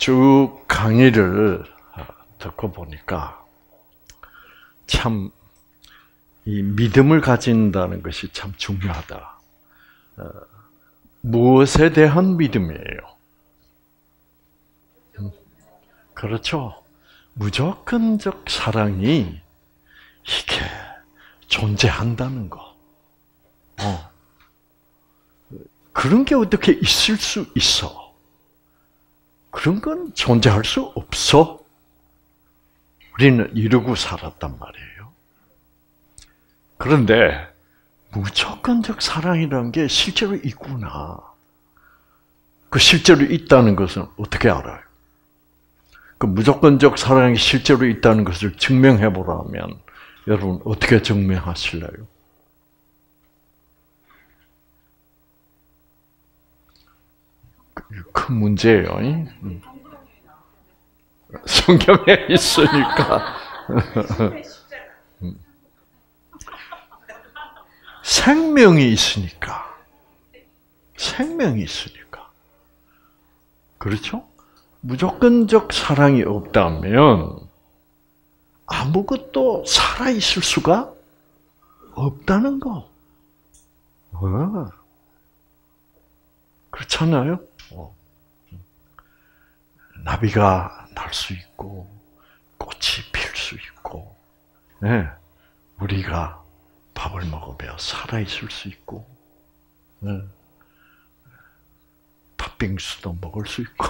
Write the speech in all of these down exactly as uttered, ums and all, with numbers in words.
쭉 강의를 듣고 보니까 참 이 믿음을 가진다는 것이 참 중요하다. 무엇에 대한 믿음이에요? 그렇죠. 무조건적 사랑이 이게 존재한다는 거. 어. 그런 게 어떻게 있을 수 있어? 그런 건 존재할 수 없어. 우리는 이러고 살았단 말이에요. 그런데 무조건적 사랑이라는 게 실제로 있구나. 그 실제로 있다는 것은 어떻게 알아요? 그 무조건적 사랑이 실제로 있다는 것을 증명해 보라면 여러분 어떻게 증명하실래요? 큰 문제예요. 성경에 있으니까. 생명이 있으니까. 생명이 있으니까. 그렇죠? 무조건적 사랑이 없다면 아무것도 살아있을 수가 없다는 거. 어. 그렇잖아요? 어. 나비가 날 수 있고, 꽃이 필 수 있고, 네. 우리가 밥을 먹으며 살아있을 수 있고, 네. 팥빙수도 먹을 수 있고,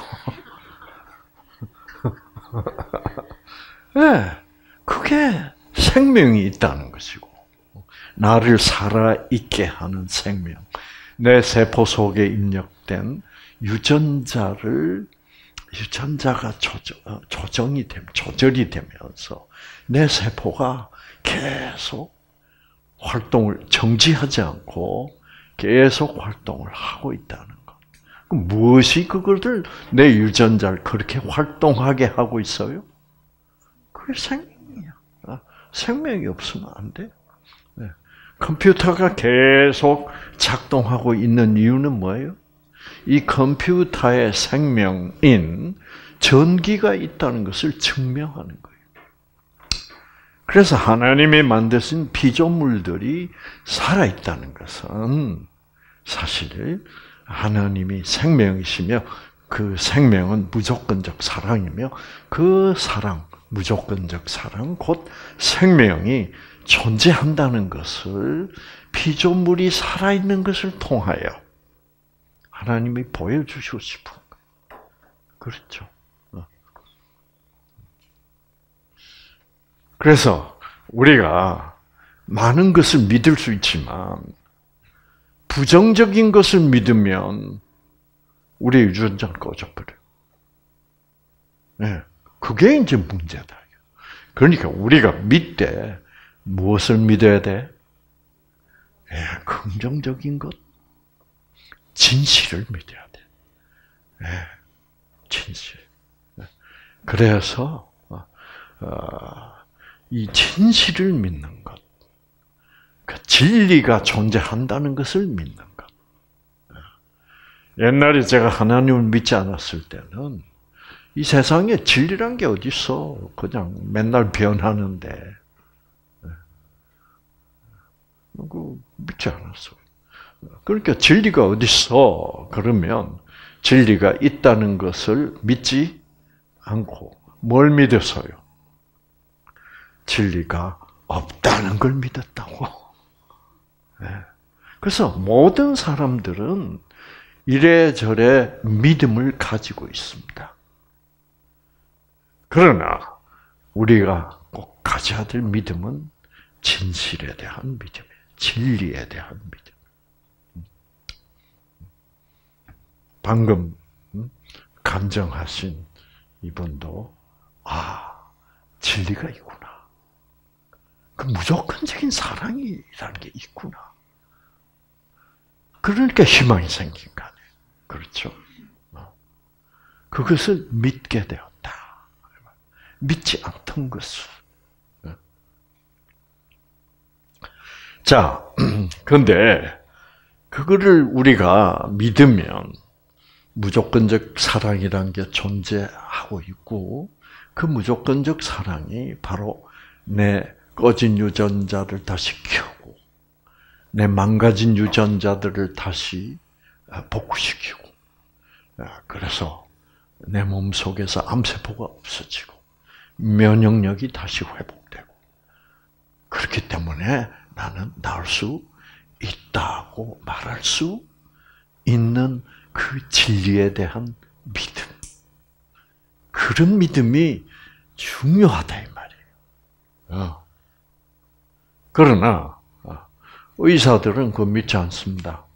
네. 그게 생명이 있다는 것이고, 나를 살아있게 하는 생명, 내 세포 속에 입력된 유전자를 유전자가 조정, 조정이 되면 조절이 되면서 내 세포가 계속 활동을 정지하지 않고 계속 활동을 하고 있다는 것. 그럼 무엇이 그것을 내 유전자를 그렇게 활동하게 하고 있어요? 그게 생명이야. 생명이 없으면 안 돼. 네. 컴퓨터가 계속 작동하고 있는 이유는 뭐예요? 이 컴퓨터의 생명인 전기가 있다는 것을 증명하는 거예요. 그래서 하나님이 만드신 피조물들이 살아있다는 것은 사실 하나님이 생명이시며 그 생명은 무조건적 사랑이며 그 사랑, 무조건적 사랑, 곧 생명이 존재한다는 것을 피조물이 살아있는 것을 통하여 하나님이 보여주시고 싶은 거예요. 그렇죠. 그래서 우리가 많은 것을 믿을 수 있지만 부정적인 것을 믿으면 우리의 유전자는 꺼져버려요. 네, 그게 이제 문제다. 그러니까 우리가 믿되 무엇을 믿어야 돼? 네, 긍정적인 것, 진실을 믿어야 돼. 네, 진실. 그래서 어, 이 진실을 믿는 것, 그 진리가 존재한다는 것을 믿는 것. 옛날에 제가 하나님을 믿지 않았을 때는 이 세상에 진리란 게 어디 있어? 그냥 맨날 변하는데, 그 믿지 않았어요. 그러니까 진리가 어디 있어? 그러면 진리가 있다는 것을 믿지 않고 뭘 믿었어요? 진리가 없다는 걸 믿었다고. 그래서 모든 사람들은 이래저래 믿음을 가지고 있습니다. 그러나 우리가 꼭 가져야 될 믿음은 진실에 대한 믿음이에요. 진리에 대한 믿음. 방금 간증하신 이분도 아, 진리가 있구나. 그 무조건적인 사랑이라는 게 있구나. 그러니까 희망이 생긴 거 아니에요. 그렇죠? 그것을 믿게 되었다. 믿지 않던 것을. 자, 그런데 그거를 우리가 믿으면 무조건적 사랑이란 게 존재하고 있고 그 무조건적 사랑이 바로 내 꺼진 유전자를 다시 켜고 내 망가진 유전자들을 다시 복구시키고 그래서 내 몸속에서 암세포가 없어지고 면역력이 다시 회복되고 그렇기 때문에 나는 나을 수 있다고 말할 수 있는 그 진리에 대한 믿음. 그런 믿음이 중요하다 이 말이에요. 그러나 의사들은 그거 믿지 않습니다.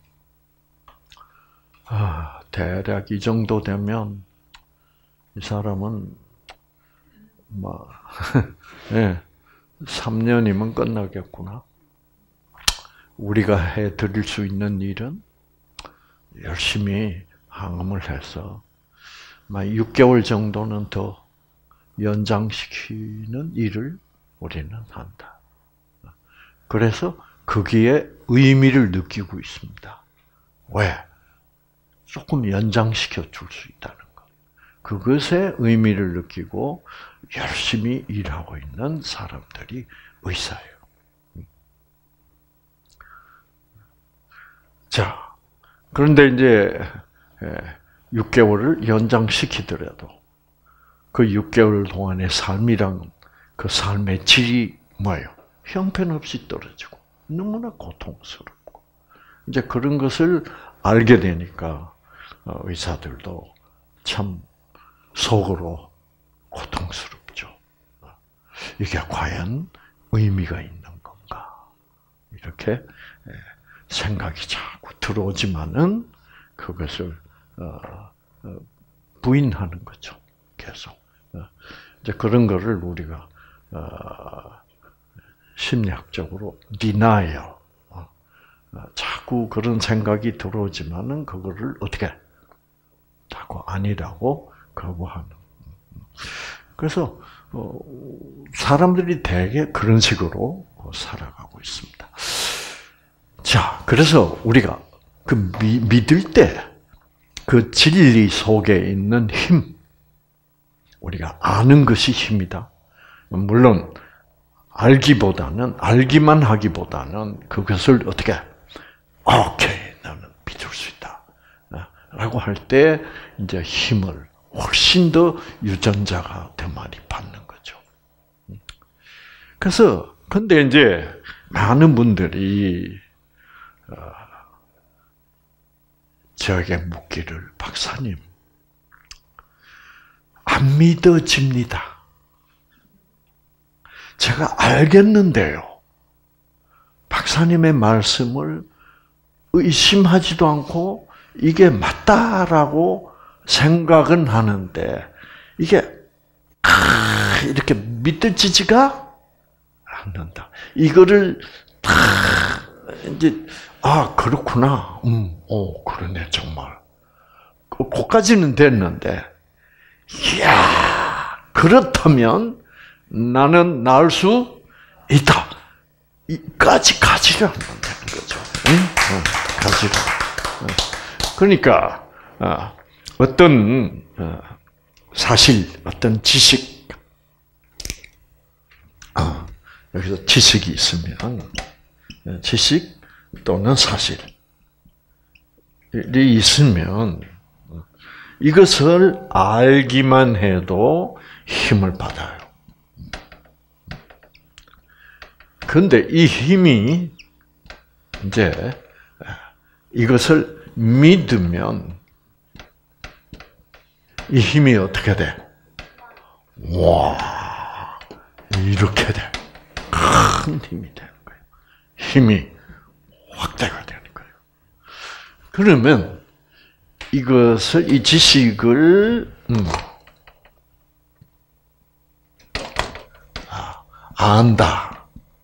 아, 대략 이 정도 되면 이 사람은 뭐 네, 삼 년이면 끝나겠구나. 우리가 해드릴 수 있는 일은 열심히 항암을 해서 육 개월 정도는 더 연장시키는 일을 우리는 한다. 그래서 거기에 의미를 느끼고 있습니다. 왜? 조금 연장시켜 줄 수 있다는 것. 그것에 의미를 느끼고 열심히 일하고 있는 사람들이 의사예요. 자, 그런데 이제 육 개월을 연장시키더라도 그 육 개월 동안의 삶이란 그 삶의 질이 뭐예요? 형편없이 떨어지고 너무나 고통스럽고 이제 그런 것을 알게 되니까 의사들도 참 속으로 고통스럽죠. 이게 과연 의미가 있는 건가? 이렇게 생각이 자꾸 들어오지만은 그것을 부인하는 거죠. 계속. 이제 그런 거를 우리가 심리학적으로 denial. 자꾸 그런 생각이 들어오지만은 그거를 어떻게 자꾸 아니라고 거부하는. 그래서 사람들이 대개 그런 식으로 살아가고 있습니다. 자, 그래서 우리가 그 미, 믿을 때 그 진리 속에 있는 힘, 우리가 아는 것이 힘이다. 물론 알기보다는 알기만 하기보다는 그것을 어떻게 오케이 나는 믿을 수 있다라고 할 때 이제 힘을 훨씬 더 유전자가 더 많이 받는 거죠. 그래서 근데 이제 많은 분들이 저에게 묻기를 박사님 안 믿어집니다. 제가 알겠는데요. 박사님의 말씀을 의심하지도 않고 이게 맞다라고 생각은 하는데 이게 이렇게 믿어지지가 않는다. 이거를 다 이제 아 그렇구나. 음, 오 그러네 정말. 거기까지는 됐는데, 이야 그렇다면 나는 나을 수 있다. 이까지 가지를 않는다는 거죠. 응? 가지를. 그러니까 어떤 사실, 어떤 지식, 여기서 지식이 있으면 지식 또는 사실이 있으면 이것을 알기만 해도 힘을 받아요. 그런데 이 힘이 이제 이것을 믿으면 이 힘이 어떻게 돼? 와, 이렇게 돼. 큰 힘이 되는 거예요. 힘이 확대가 되는 거예요. 그러면 이것을, 이 지식을, 음, 아, 안다.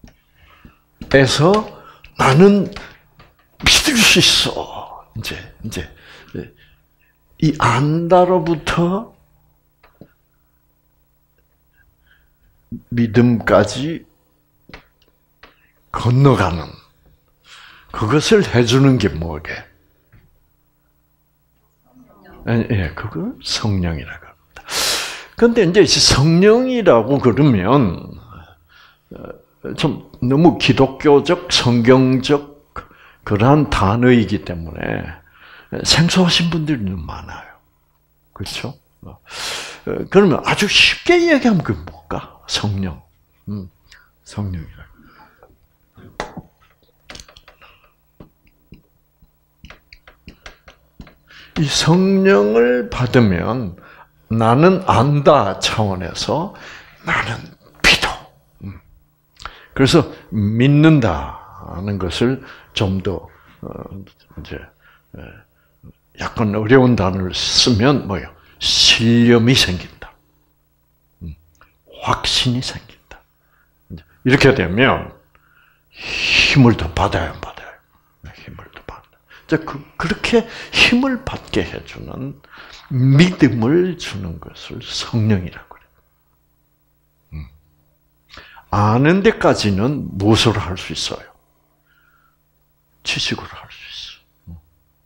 해서 나는 믿을 수 있어. 이제, 이제, 이 안다로부터 믿음까지 건너가는, 그것을 해주는 게 뭐게? 예, 그걸 성령이라고 합니다. 그런데 이제 성령이라고 그러면 좀 너무 기독교적, 성경적 그러한 단어이기 때문에 생소하신 분들이 많아요. 그렇죠? 그러면 아주 쉽게 얘기하면 그게 뭘까? 성령. 음, 성령이라. 이 성령을 받으면 나는 안다 차원에서 나는 믿어. 그래서 믿는다는 것을 좀 더 이제 약간 어려운 단어를 쓰면 뭐요? 신념이 생긴다. 확신이 생긴다. 이렇게 되면 힘을 더 받아야 받아요. 힘을 더 받아. 그, 그렇게 힘을 받게 해주는 믿음을 주는 것을 성령이라고 그래요. 음. 아는 데까지는 무엇으로 할 수 있어요? 지식으로 할 수 있어.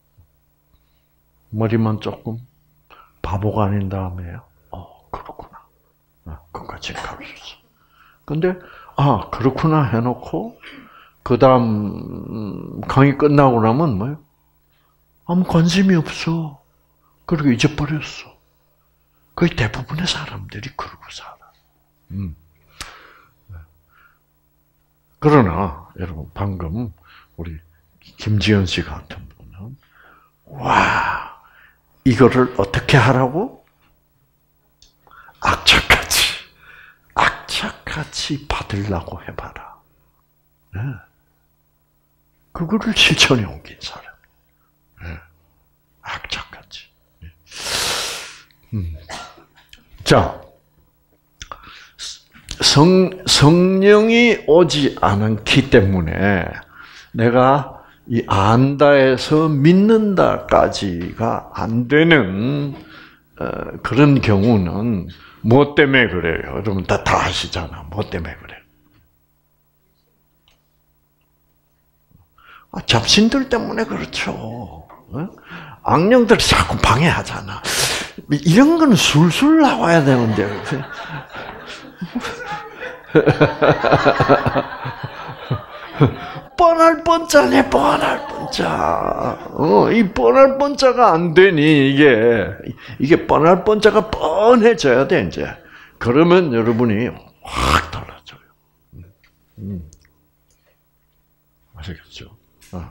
머리만 조금 바보가 아닌 다음에요. 어, 그렇구나. 그것까지는 갈 수 있어. 근데, 아, 그렇구나 해놓고, 그 다음, 강의 끝나고 나면 뭐예요? 아무 관심이 없어. 그리고 잊어버렸어. 거의 대부분의 사람들이 그러고 살아. 음. 그러나, 여러분, 방금, 우리, 김지연 씨 같은 분은, 와, 이거를 어떻게 하라고? 악착같이, 악착같이 받으려고 해봐라. 네. 그거를 실천에 옮긴 사람. 네. 악착같이. 네. 음. 자, 성, 성령이 오지 않기 때문에 내가 이 안다에서 믿는다까지가 안 되는 어, 그런 경우는 뭐 때문에 그래요? 여러분 다, 다 아시잖아. 뭐 때문에 그래? 아, 잡신들 때문에 그렇죠. 어? 악령들이 자꾸 방해하잖아. 이런 건 술술 나와야 되는데. 뻔할 뻔짜네, 뻔할 뻔짜. 어, 이 뻔할 뻔짜가 안 되니, 이게. 이게 뻔할 뻔짜가 뻔해져야 돼, 이제. 그러면 여러분이 확 달라져요. 음. 아시겠죠? 어.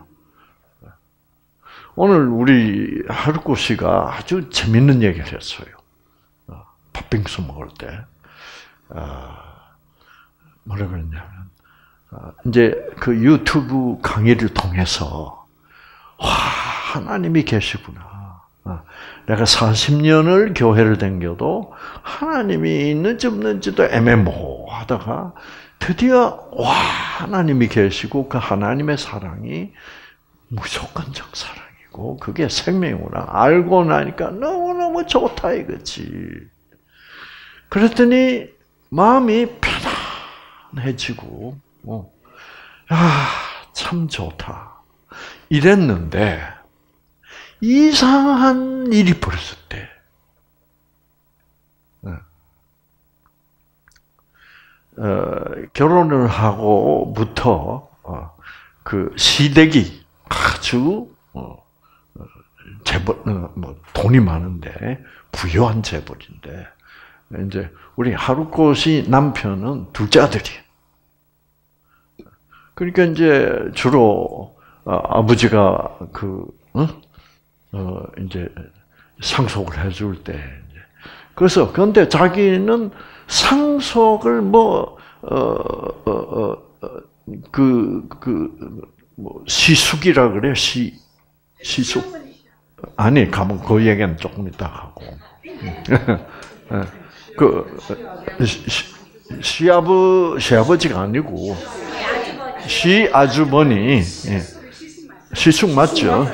오늘 우리 하루코 씨가 아주 재밌는 얘기를 했어요. 어, 팥빙수 먹을 때. 어, 뭐라 그랬냐면, 이제 그 유튜브 강의를 통해서 와, 하나님이 계시구나. 내가 사십 년을 교회를 다녀도 하나님이 있는지 없는지도 애매모호하다가 드디어 와, 하나님이 계시고 그 하나님의 사랑이 무조건적 사랑이고 그게 생명이구나. 알고 나니까 너무너무 좋다 이거지. 그랬더니 마음이 편안해지고 어. 아, 참 좋다. 이랬는데 이상한 일이 벌어졌대. 어, 결혼을 하고부터 어, 그 시댁이 아주 어, 재벌, 어, 뭐 돈이 많은데 부유한 재벌인데 이제 우리 하루코 씨 남편은 둘째 아들이에요. 그러니까 이제 주로 아버지가 그 어? 어 이제 상속을 해줄 때 이제 그래서 그런데 자기는 상속을 뭐 어 어 어 그 그 뭐 시숙이라 그래 시 시숙 아니 가면 그 얘기는 조금 이따 하고 그 시아버 시아버지가 아니고 시 아주머니 시숙 맞죠?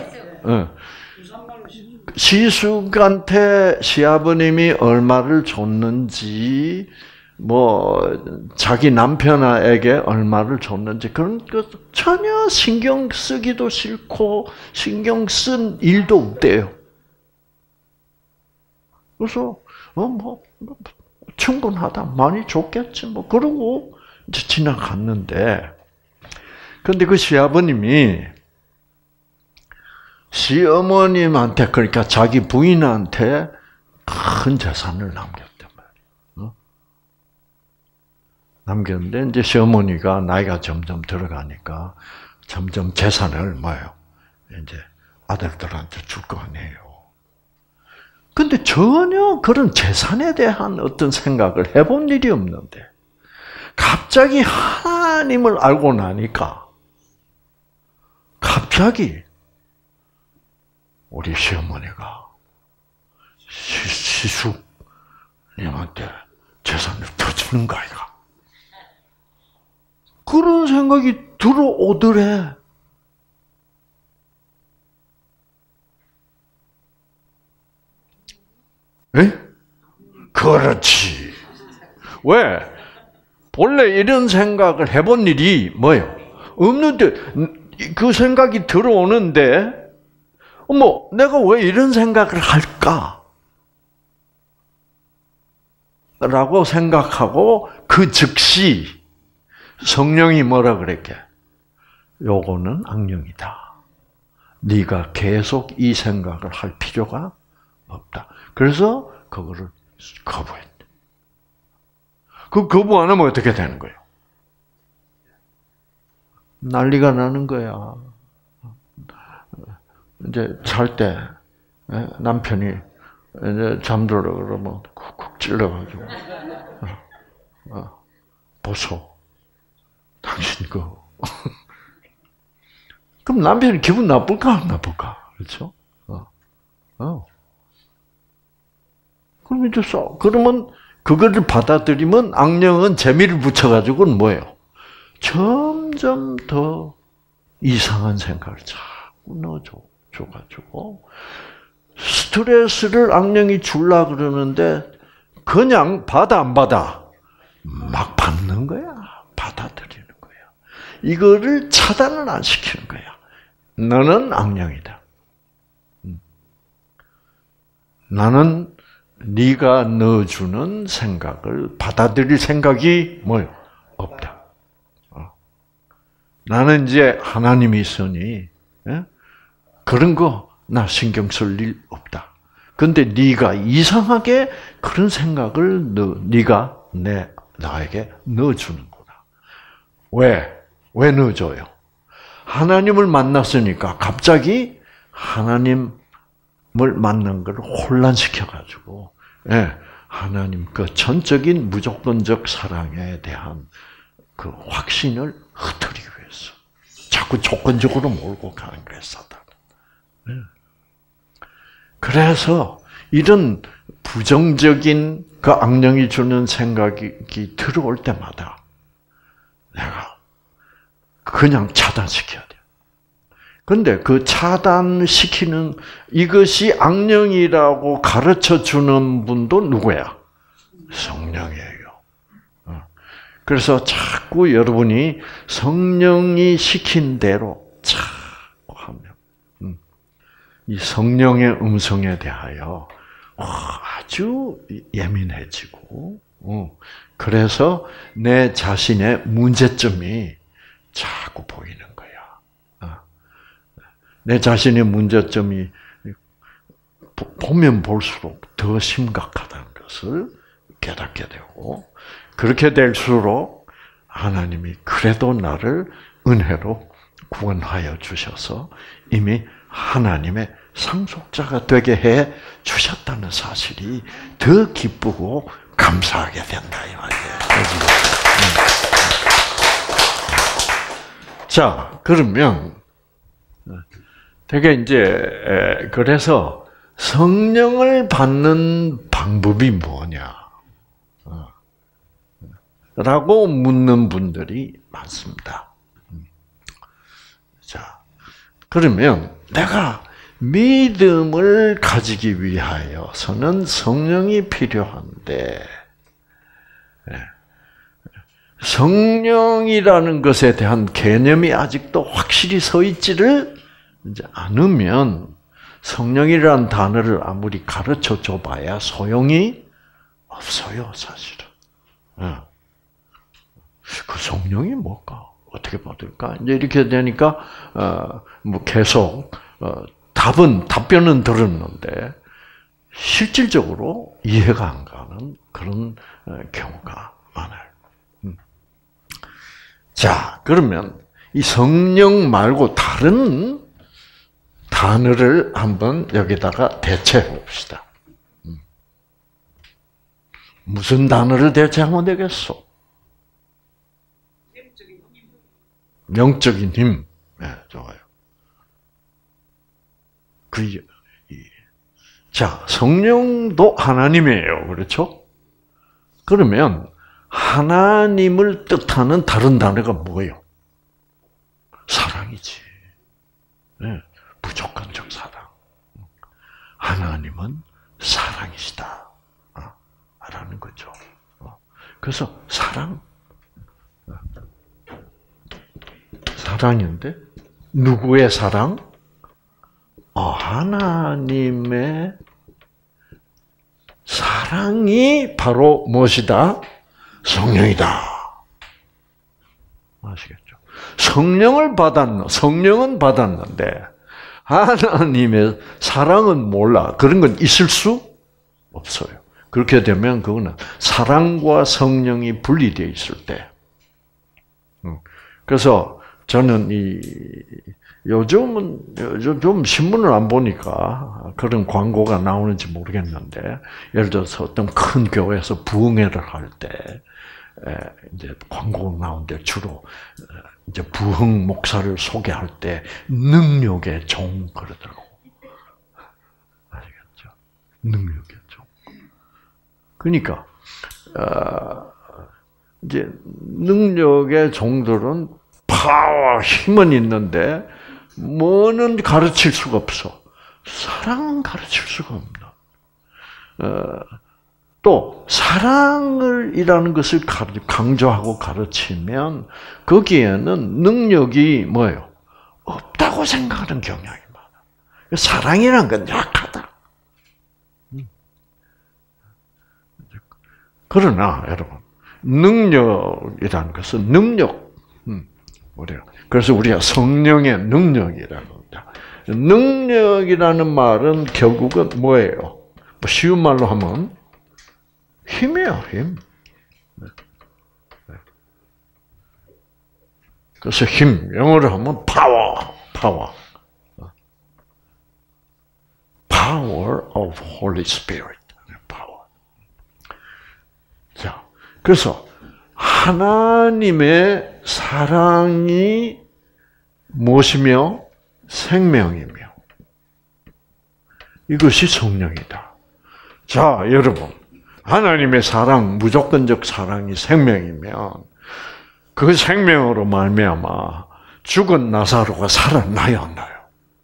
시숙한테 시아버님이 얼마를 줬는지 뭐 자기 남편에게 얼마를 줬는지 그런 것 전혀 신경 쓰기도 싫고 신경 쓴 일도 없대요. 그래서 어 뭐 충분하다, 많이 줬겠지 뭐 그러고 이제 지나갔는데, 근데 그 시아버님이 시어머님한테, 그러니까 자기 부인한테 큰 재산을 남겼단 말이에요. 어? 남겼는데 이제 시어머니가 나이가 점점 들어가니까 점점 재산을 뭐예요? 이제 아들들한테 줄 거 아니에요. 근데 전혀 그런 재산에 대한 어떤 생각을 해본 일이 없는데 갑자기 하나님을 알고 나니까 갑자기 우리 시어머니가 시숙님한테 재산을 더 주는 거 아이가? 그런 생각이 들어오더래. 에? 그렇지. 왜? 본래 이런 생각을 해본 일이 뭐예요? 없는데 그 생각이 들어오는데 어머, 내가 왜 이런 생각을 할까? 라고 생각하고 그 즉시 성령이 뭐라 그랬게? 요거는 악령이다. 네가 계속 이 생각을 할 필요가 없다. 그래서 그거를 거부했대. 그 거부 안 하면 어떻게 되는 거예요? 난리가 나는 거야. 이제 잘 때 남편이 이제 잠들어 그러면 쿡쿡 찔러가지고 어, 어, 보소, 당신 그 그럼 남편이 기분 나쁠까 안 나쁠까? 그렇죠? 어, 어. 그럼 이제 써. 그러면 그거를 받아들이면 악령은 재미를 붙여가지고는 뭐예요? 점점 더 이상한 생각을 자꾸 넣어줘. 줘가지고 스트레스를 악령이 줄라 그러는데 그냥 받아 안 받아? 막 받는 거야. 받아들이는 거야. 이거를 차단을 안 시키는 거야. 너는 악령이다. 나는 네가 넣어주는 생각을 받아들일 생각이 뭐요? 없다. 나는 이제 하나님이 있으니 예? 그런 거 나 신경 쓸 일 없다. 근데 네가 이상하게 그런 생각을 너, 네가 내 나에게 넣어주는구나. 왜? 왜 넣어줘요? 하나님을 만났으니까 갑자기 하나님을 만난 걸 혼란시켜가지고 예, 하나님 그 전적인 무조건적 사랑에 대한 그 확신을 흐트리기 위해서 자꾸 조건적으로 몰고 가는 거예요, 사단. 예. 그래서 이런 부정적인 그 악령이 주는 생각이 들어올 때마다 내가 그냥 차단시켜야 돼요. 그런데 그 차단시키는 이것이 악령이라고 가르쳐주는 분도 누구야? 성령이에요. 그래서 자꾸 여러분이 성령이 시킨 대로 자꾸 하면 이 성령의 음성에 대하여 아주 예민해지고, 그래서 내 자신의 문제점이 자꾸 보이는 거야. 내 자신의 문제점이 보면 볼수록 더 심각하다는 것을 깨닫게 되고, 그렇게 될수록 하나님이 그래도 나를 은혜로 구원하여 주셔서 이미 하나님의 상속자가 되게 해 주셨다는 사실이 더 기쁘고 감사하게 된다 이 말이에요. 자, 그러면 되게 이제 그래서 성령을 받는 방법이 뭐냐? 라고 묻는 분들이 많습니다. 자, 그러면 내가 믿음을 가지기 위하여서는 성령이 필요한데, 성령이라는 것에 대한 개념이 아직도 확실히 서 있지를 않으면 성령이라는 단어를 아무리 가르쳐 줘봐야 소용이 없어요, 사실은. 그 성령이 뭘까? 어떻게 받을까? 이제 이렇게 되니까 어, 뭐 계속 어, 답은 답변은 들었는데 실질적으로 이해가 안 가는 그런 어, 경우가 많아요. 음. 자, 그러면 이 성령 말고 다른 단어를 한번 여기다가 대체해 봅시다. 음. 무슨 단어를 대체하면 되겠어? 영적인 힘. 네, 좋아요. 그, 이, 자, 성령도 하나님이에요. 그렇죠? 그러면, 하나님을 뜻하는 다른 단어가 뭐예요? 사랑이지. 네, 무조건적 사랑. 하나님은 사랑이시다. 라는 거죠. 그래서, 사랑. 사랑인데 누구의 사랑? 어, 하나님의 사랑이 바로 무엇이다? 성령이다. 아시겠죠? 성령을 받았는 성령은 받았는데 하나님의 사랑은 몰라. 그런 건 있을 수 없어요. 그렇게 되면 그거는 사랑과 성령이 분리되어 있을 때. 그래서 저는 이 요즘은 요즘 신문을 안 보니까 그런 광고가 나오는지 모르겠는데 예를 들어서 어떤 큰 교회에서 부흥회를 할 때 이제 광고 나오는데 주로 이제 부흥 목사를 소개할 때 능력의 종 그러더라고. 아시겠죠? 능력의 종. 그러니까 어, 이제 능력의 종들은 파워, 힘은 있는데 뭐는 가르칠 수가 없어. 사랑은 가르칠 수가 없나. 어, 또 사랑을 이라는 것을 강조하고 가르치면 거기에는 능력이 뭐예요? 없다고 생각하는 경향이 많아. 사랑이란 건 약하다. 그러나 여러분 능력이라는 것은 능력, 음, 우리가 그래서 우리가 성령의 능력이라고 합니다. 능력이라는 말은 결국은 뭐예요? 뭐 쉬운 말로 하면 힘이에요, 힘. 그래서 힘, 영어로 하면 파워, 파워. Power of Holy Spirit. Power. 자, 그래서 하나님의 사랑이 무엇이며 생명이며 이것이 성령이다. 자, 여러분, 하나님의 사랑, 무조건적 사랑이 생명이면 그 생명으로 말미암아 죽은 나사로가 살아나야 안 나요?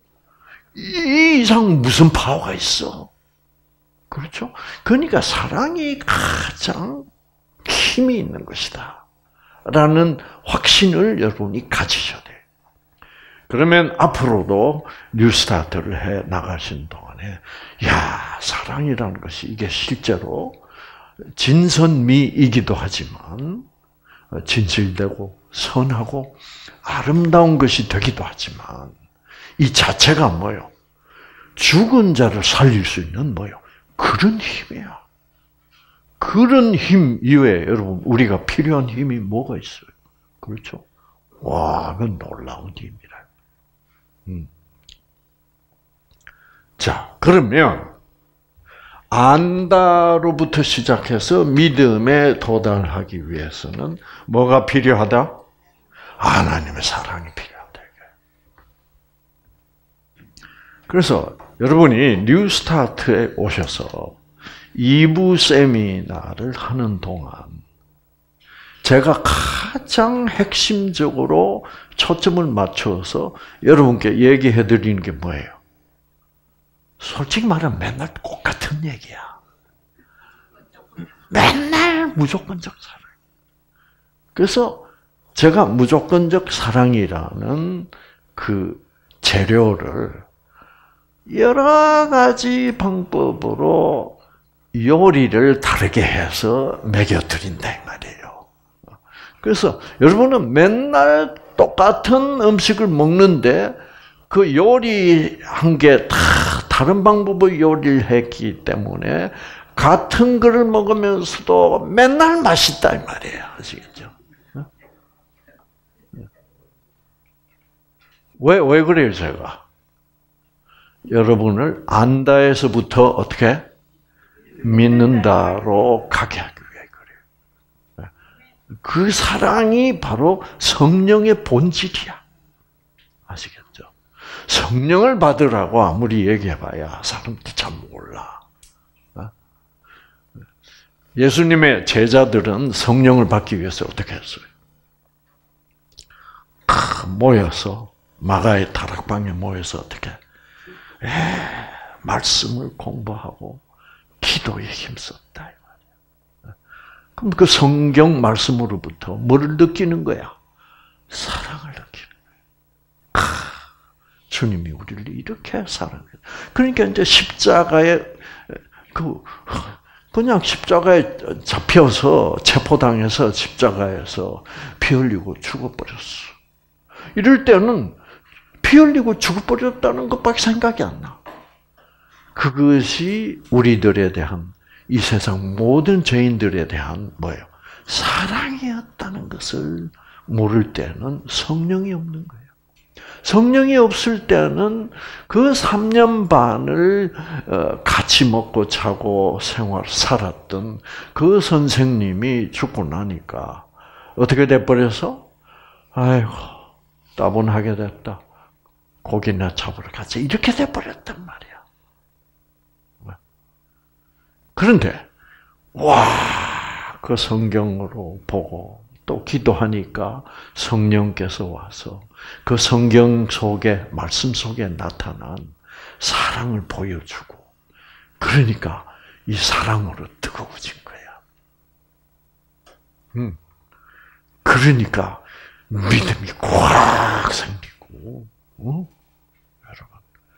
이 이상 무슨 파워가 있어? 그렇죠? 그러니까 사랑이 가장 힘이 있는 것이다. 라는 확신을 여러분이 가지셔야 돼요. 그러면 앞으로도 뉴스타트를 해 나가신 동안에, 야, 사랑이라는 것이 이게 실제로 진선미이기도 하지만, 진실되고 선하고 아름다운 것이 되기도 하지만, 이 자체가 뭐요? 죽은 자를 살릴 수 있는 뭐요? 그런 힘이야. 그런 힘 이외에 여러분 우리가 필요한 힘이 뭐가 있어요? 그렇죠? 와, 그건 놀라운 힘이라. 음. 자, 그러면 안다로부터 시작해서 믿음에 도달하기 위해서는 뭐가 필요하다? 하나님의 사랑이 필요하다. 그래서 여러분이 뉴스타트에 오셔서 이 부 세미나를 하는 동안 제가 가장 핵심적으로 초점을 맞춰서 여러분께 얘기해 드리는 게 뭐예요? 솔직히 말하면 맨날 똑같은 얘기야. 맨날 무조건적 사랑. 그래서 제가 무조건적 사랑이라는 그 재료를 여러 가지 방법으로 요리를 다르게 해서 먹여드린다 이 말이에요. 그래서 여러분은 맨날 똑같은 음식을 먹는데 그 요리한 게 다 다른 방법으로 요리를 했기 때문에 같은 거를 먹으면서도 맨날 맛있다 이 말이에요. 아시겠죠? 왜, 왜 그래요, 제가? 여러분을 안다에서부터 어떻게? 믿는다로 가게 하기 위해 그래요. 그 사랑이 바로 성령의 본질이야. 아시겠죠? 성령을 받으라고 아무리 얘기해봐야 사람들이 잘 몰라. 예수님의 제자들은 성령을 받기 위해서 어떻게 했어요? 모여서 마가의 다락방에 모여서 어떻게 에, 말씀을 공부하고 기도에 힘썼다. 그럼 그 성경 말씀으로부터 뭐를 느끼는 거야? 사랑을 느끼는 거야. 주님이 우리를 이렇게 사랑해요. 그러니까 이제 십자가에 그 그냥 십자가에 잡혀서 체포당해서 십자가에서 피 흘리고 죽어버렸어. 이럴 때는 피 흘리고 죽어버렸다는 것밖에 생각이 안 나. 그것이 우리들에 대한 이 세상 모든 죄인들에 대한 뭐예요? 사랑이었다는 것을 모를 때는 성령이 없는 거예요. 성령이 없을 때는 그 삼 년 반을 같이 먹고 자고 생활 살았던 그 선생님이 죽고 나니까 어떻게 돼버려서? 아이고 따분하게 됐다. 고기나 잡으러 가자. 이렇게 돼버렸단 말이야. 그런데 와, 그 성경으로 보고 또 기도하니까 성령께서 와서 그 성경 속에 말씀 속에 나타난 사랑을 보여주고 그러니까 이 사랑으로 뜨거워진 거야. 음. 그러니까 믿음이 꽉 생기고, 어? 여러분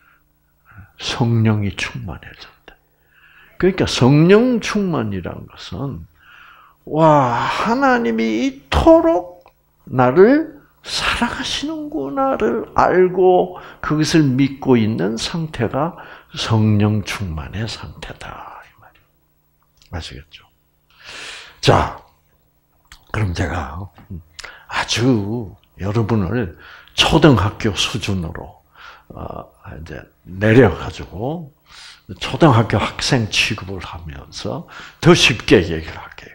성령이 충만해졌다. 그러니까 성령 충만이란 것은 와 하나님이 이토록 나를 사랑하시는구나를 알고 그것을 믿고 있는 상태가 성령 충만의 상태다 이 말이에요. 아시겠죠? 자, 그럼 제가 아주 여러분을 초등학교 수준으로 이제 내려가지고 초등학교 학생 취급을 하면서 더 쉽게 얘기를 할게요.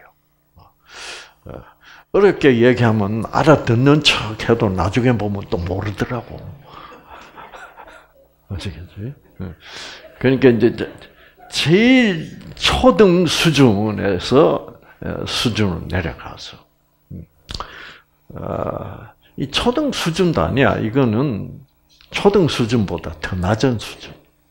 어렵게 얘기하면 알아듣는 척해도 나중에 보면 또 모르더라고. 아시겠지? 그러니까 이제 제일 초등 수준에서 수준으로 내려가서 이 초등 수준도 아니야. 이거는 초등 수준보다 더 낮은 수준.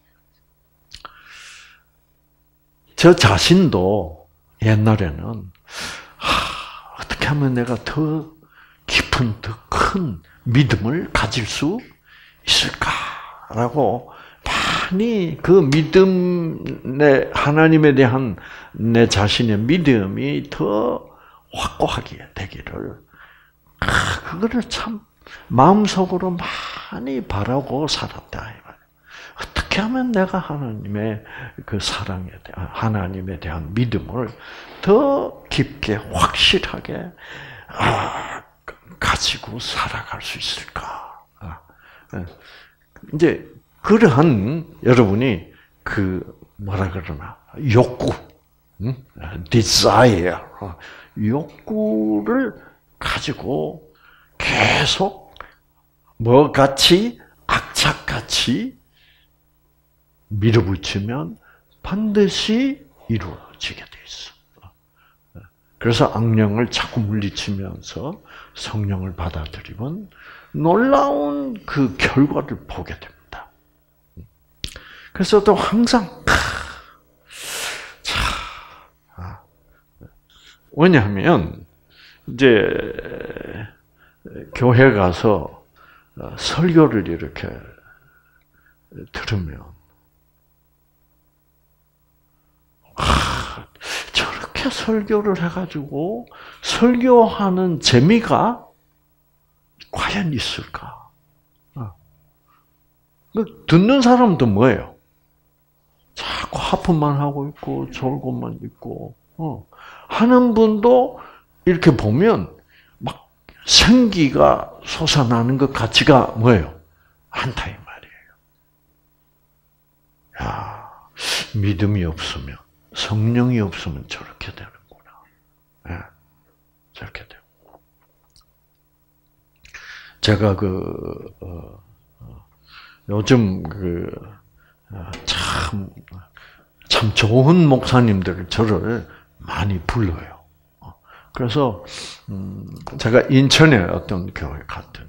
저 자신도 옛날에는 하, 어떻게 하면 내가 더 깊은, 더 큰 믿음을 가질 수 있을까라고 많이 그 믿음, 내 하나님에 대한 내 자신의 믿음이 더 확고하게 되기를 아, 그거를 참 마음속으로 많이 바라고 살았다. 어떻게 하면 내가 하나님의 그 사랑에 대한, 하나님에 대한 믿음을 더 깊게, 확실하게, 아, 가지고 살아갈 수 있을까. 아, 이제, 그러한, 여러분이, 그, 뭐라 그러나, 욕구, 음? desire, 욕구를 가지고 계속 뭐 같이, 악착같이 밀어붙이면 반드시 이루어지게 돼 있어. 그래서 악령을 자꾸 물리치면서 성령을 받아들이면 놀라운 그 결과를 보게 됩니다. 그래서 또 항상 자, 왜냐하면 이제 교회 가서 설교를 이렇게 들으면 이렇게 설교를 해가지고 설교하는 재미가 과연 있을까? 듣는 사람도 뭐예요? 자꾸 하품만 하고 있고 졸고만 있고 어. 하는 분도 이렇게 보면 막 생기가 솟아나는 것 같지가 뭐예요? 않다 이 말이에요. 야, 믿음이 없으면 성령이 없으면 저렇게 되는구나. 네, 저렇게 돼요. 제가 그 어, 요즘 그 참 참 좋은 목사님들 저를 많이 불러요. 그래서 음, 제가 인천에 어떤 교회 갔더니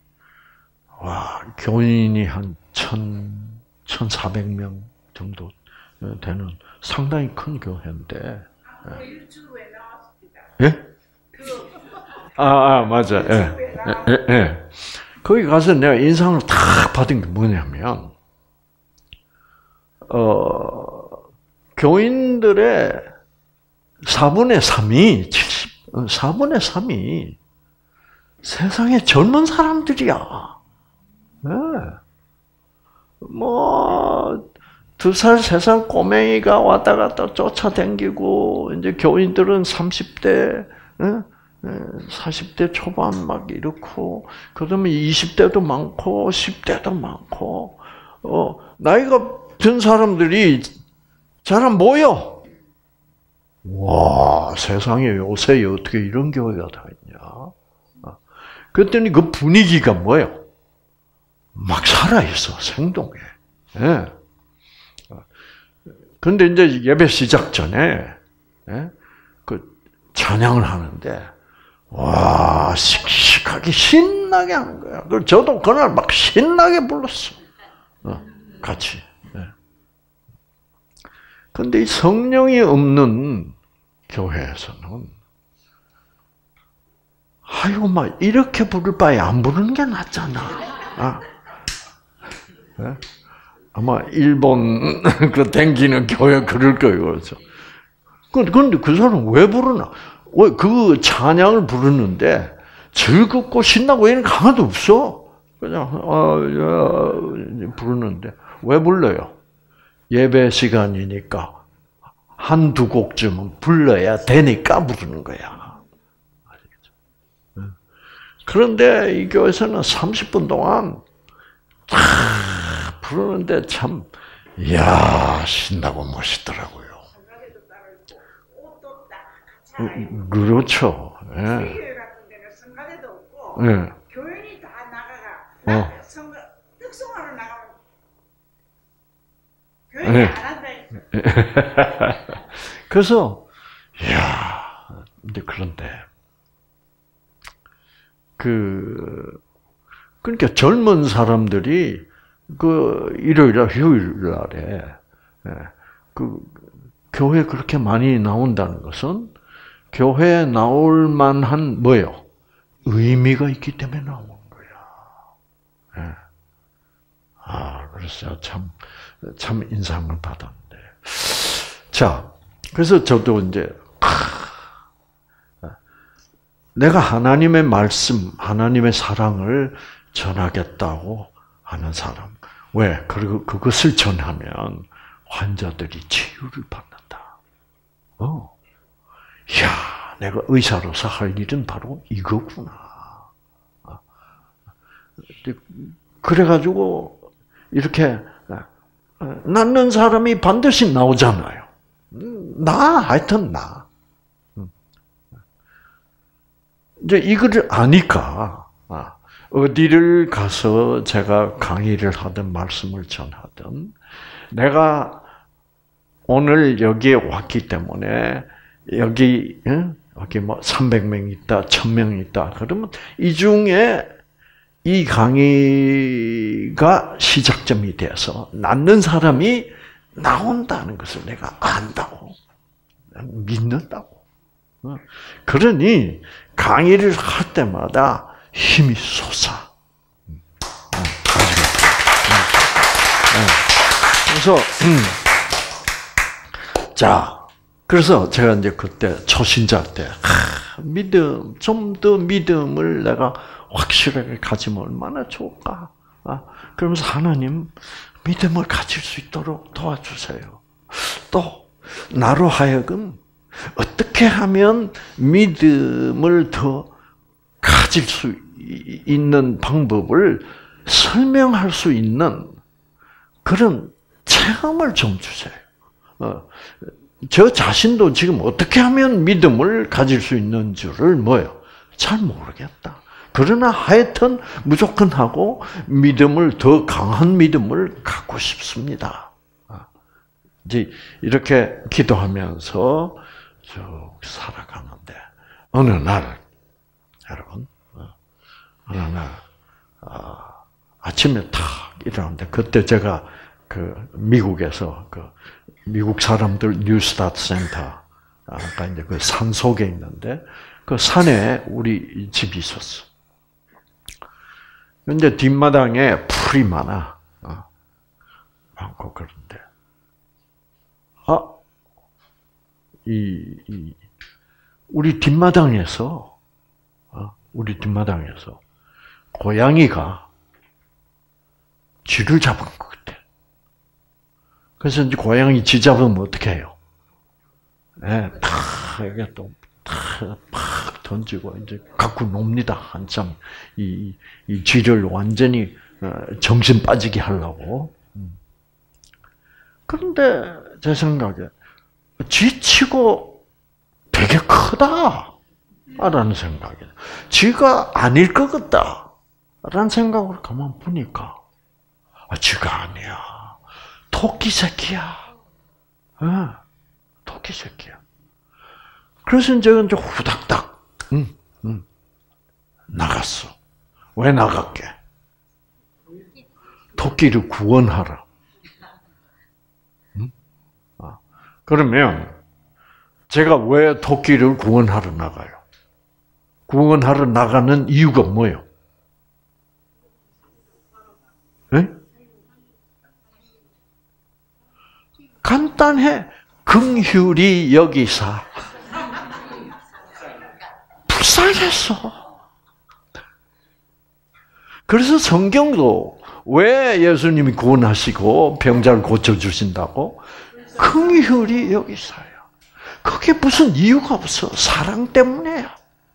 와 교인이 한 천, 천사백 명 정도 되는 상당히 큰 교회인데. 그 유튜브에 나왔습니다. 예? 아, 아 맞아. 예. 예, 예, 예. 거기 가서 내가 인상을 탁 받은 게 뭐냐면, 어, 교인들의 사분의 삼이, 칠십, 사분의 삼이 세상에 젊은 사람들이야. 네. 뭐, 두 살, 세 살 꼬맹이가 왔다 갔다 쫓아다니고, 이제 교인들은 삼십 대, 사십 대 초반 막 이렇고, 그 다음에 이십 대도 많고, 십 대도 많고, 어, 나이가 든 사람들이 잘 안 보여. 와, 세상에 요새 어떻게 이런 교회가 다 있냐. 그랬더니 그 분위기가 뭐예요? 막 살아있어, 생동해. 예. 근데 이제 예배 시작 전에, 예? 그 찬양을 하는데, 와, 씩씩하게 신나게 하는 거야. 그래서 저도 그날 막 신나게 불렀어. 어, 같이. 예. 근데 이 성령이 없는 교회에서는, 아유, 막, 이렇게 부를 바에 안 부르는 게 낫잖아. 아. 예? 아마 일본 그 댕기는 교회 그럴 거예요, 그렇죠? 근데 그 사람은 왜 부르나? 왜 그 찬양을 부르는데 즐겁고 신나고 이런 거 하나도 없어. 그냥 아, 야, 부르는데 왜 불러요? 예배 시간이니까 한두 곡쯤은 불러야 되니까 부르는 거야. 그런데 이 교회에서는 삼십 분 동안 다 부르는데 참, 이야, 신나고 멋있더라고요. 그렇죠. 예. 교회 같은 데는 성가대도 없고, 예. 교인이 다 나가가, 어. 성가, 특성화로 나가면, 교인이 예. 안 한다. 그래서, 이야, 근데 그런데, 그, 그러니까 젊은 사람들이 그 일요일날, 휴일날에 그 교회 그렇게 많이 나온다는 것은 교회에 나올 만한 뭐예요? 의미가 있기 때문에 나오는 거야. 아, 그래서 참, 참 인상을 받았는데. 자, 그래서 저도 이제 내가 하나님의 말씀, 하나님의 사랑을 전하겠다고 하는 사람. 왜? 그리고 그것을 전하면 환자들이 치유를 받는다. 어. 이야, 내가 의사로서 할 일은 바로 이거구나. 그래가지고, 이렇게, 낫는 사람이 반드시 나오잖아요. 나, 하여튼 나. 이제 이거를 아니까, 어디를 가서 제가 강의를 하든 말씀을 전하든 내가 오늘 여기에 왔기 때문에 여기 여기 뭐 삼백 명 있다, 천 명 있다. 그러면 이 중에 이 강의가 시작점이 돼서 낫는 사람이 나온다는 것을 내가 안다고 믿는다고. 그러니 강의를 할 때마다 힘이 솟아. 그래서 자 그래서 제가 이제 그때 초신자 때 아, 믿음 좀 더 믿음을 내가 확실하게 가지면 얼마나 좋을까. 아, 그러면서 하나님 믿음을 가질 수 있도록 도와주세요. 또 나로 하여금 어떻게 하면 믿음을 더 가질 수 있는 방법을 설명할 수 있는 그런 체험을 좀 주세요. 어, 저 자신도 지금 어떻게 하면 믿음을 가질 수 있는 줄을 뭐요? 잘 모르겠다. 그러나 하여튼 무조건 하고 믿음을 더 강한 믿음을 갖고 싶습니다. 이제 이렇게 기도하면서 쭉 살아가는데 어느 날 여러분 어느 날 아, 아침에 탁 일어났는데 그때 제가 그 미국에서 그 미국 사람들 뉴스타트 센터 아까 이제 그 산 속에 있는데 그 산에 우리 집이 있었어. 근데 뒷마당에 풀이 많아. 어, 많고 그런데 아, 이, 이 우리 뒷마당에서 어, 우리 뒷마당에서 고양이가 쥐를 잡은 것 같아. 그래서 이제 고양이 쥐 잡으면 어떻게 해요? 예, 탁 이게 또 팍 던지고 이제 갖고 놉니다. 한참 이, 이 쥐를 완전히 정신 빠지게 하려고. 그런데 제 생각에 쥐치고 되게 크다 라는 생각이 쥐가 아닐 것 같다 라는 생각으로 가만 보니까 아, 쥐가 아니야. 토끼 새끼야. 네, 토끼 새끼야. 그래서 이제 이제 후닥닥, 응, 응, 나갔어. 왜 나갔게? 토끼를 구원하라. 응? 아, 그러면 제가 왜 토끼를 구원하러 나가요? 구원하러 나가는 이유가 뭐예요? 네? 간단해. 긍휼히 여기사. 불쌍했어. 그래서 성경도 왜 예수님이 구원하시고 병자를 고쳐주신다고? 긍휼히 여기사요. 그게 무슨 이유가 없어. 사랑 때문에야.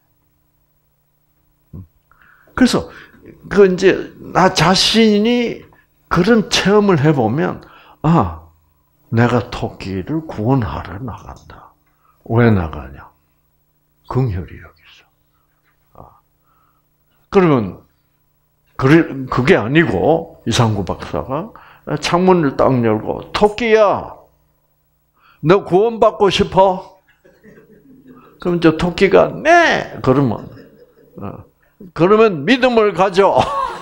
그래서 그 이제 나 자신이 그런 체험을 해보면 아, 내가 토끼를 구원하러 나간다. 왜 나가냐? 긍휼히 여기서. 아. 그러면 그게 아니고 이상구 박사가 창문을 딱 열고 토끼야, 너 구원받고 싶어? 그럼 저 토끼가 네. 그러면 어. 그러면 믿음을 가져.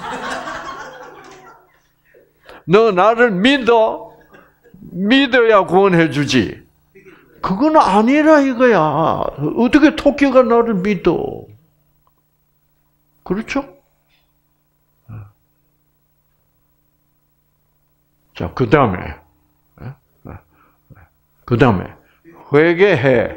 너 나를 믿어? 믿어야 구원해 주지. 그건 아니라 이거야. 어떻게 토끼가 나를 믿어? 그렇죠? 자, 그 다음에, 그 다음에, 회개해.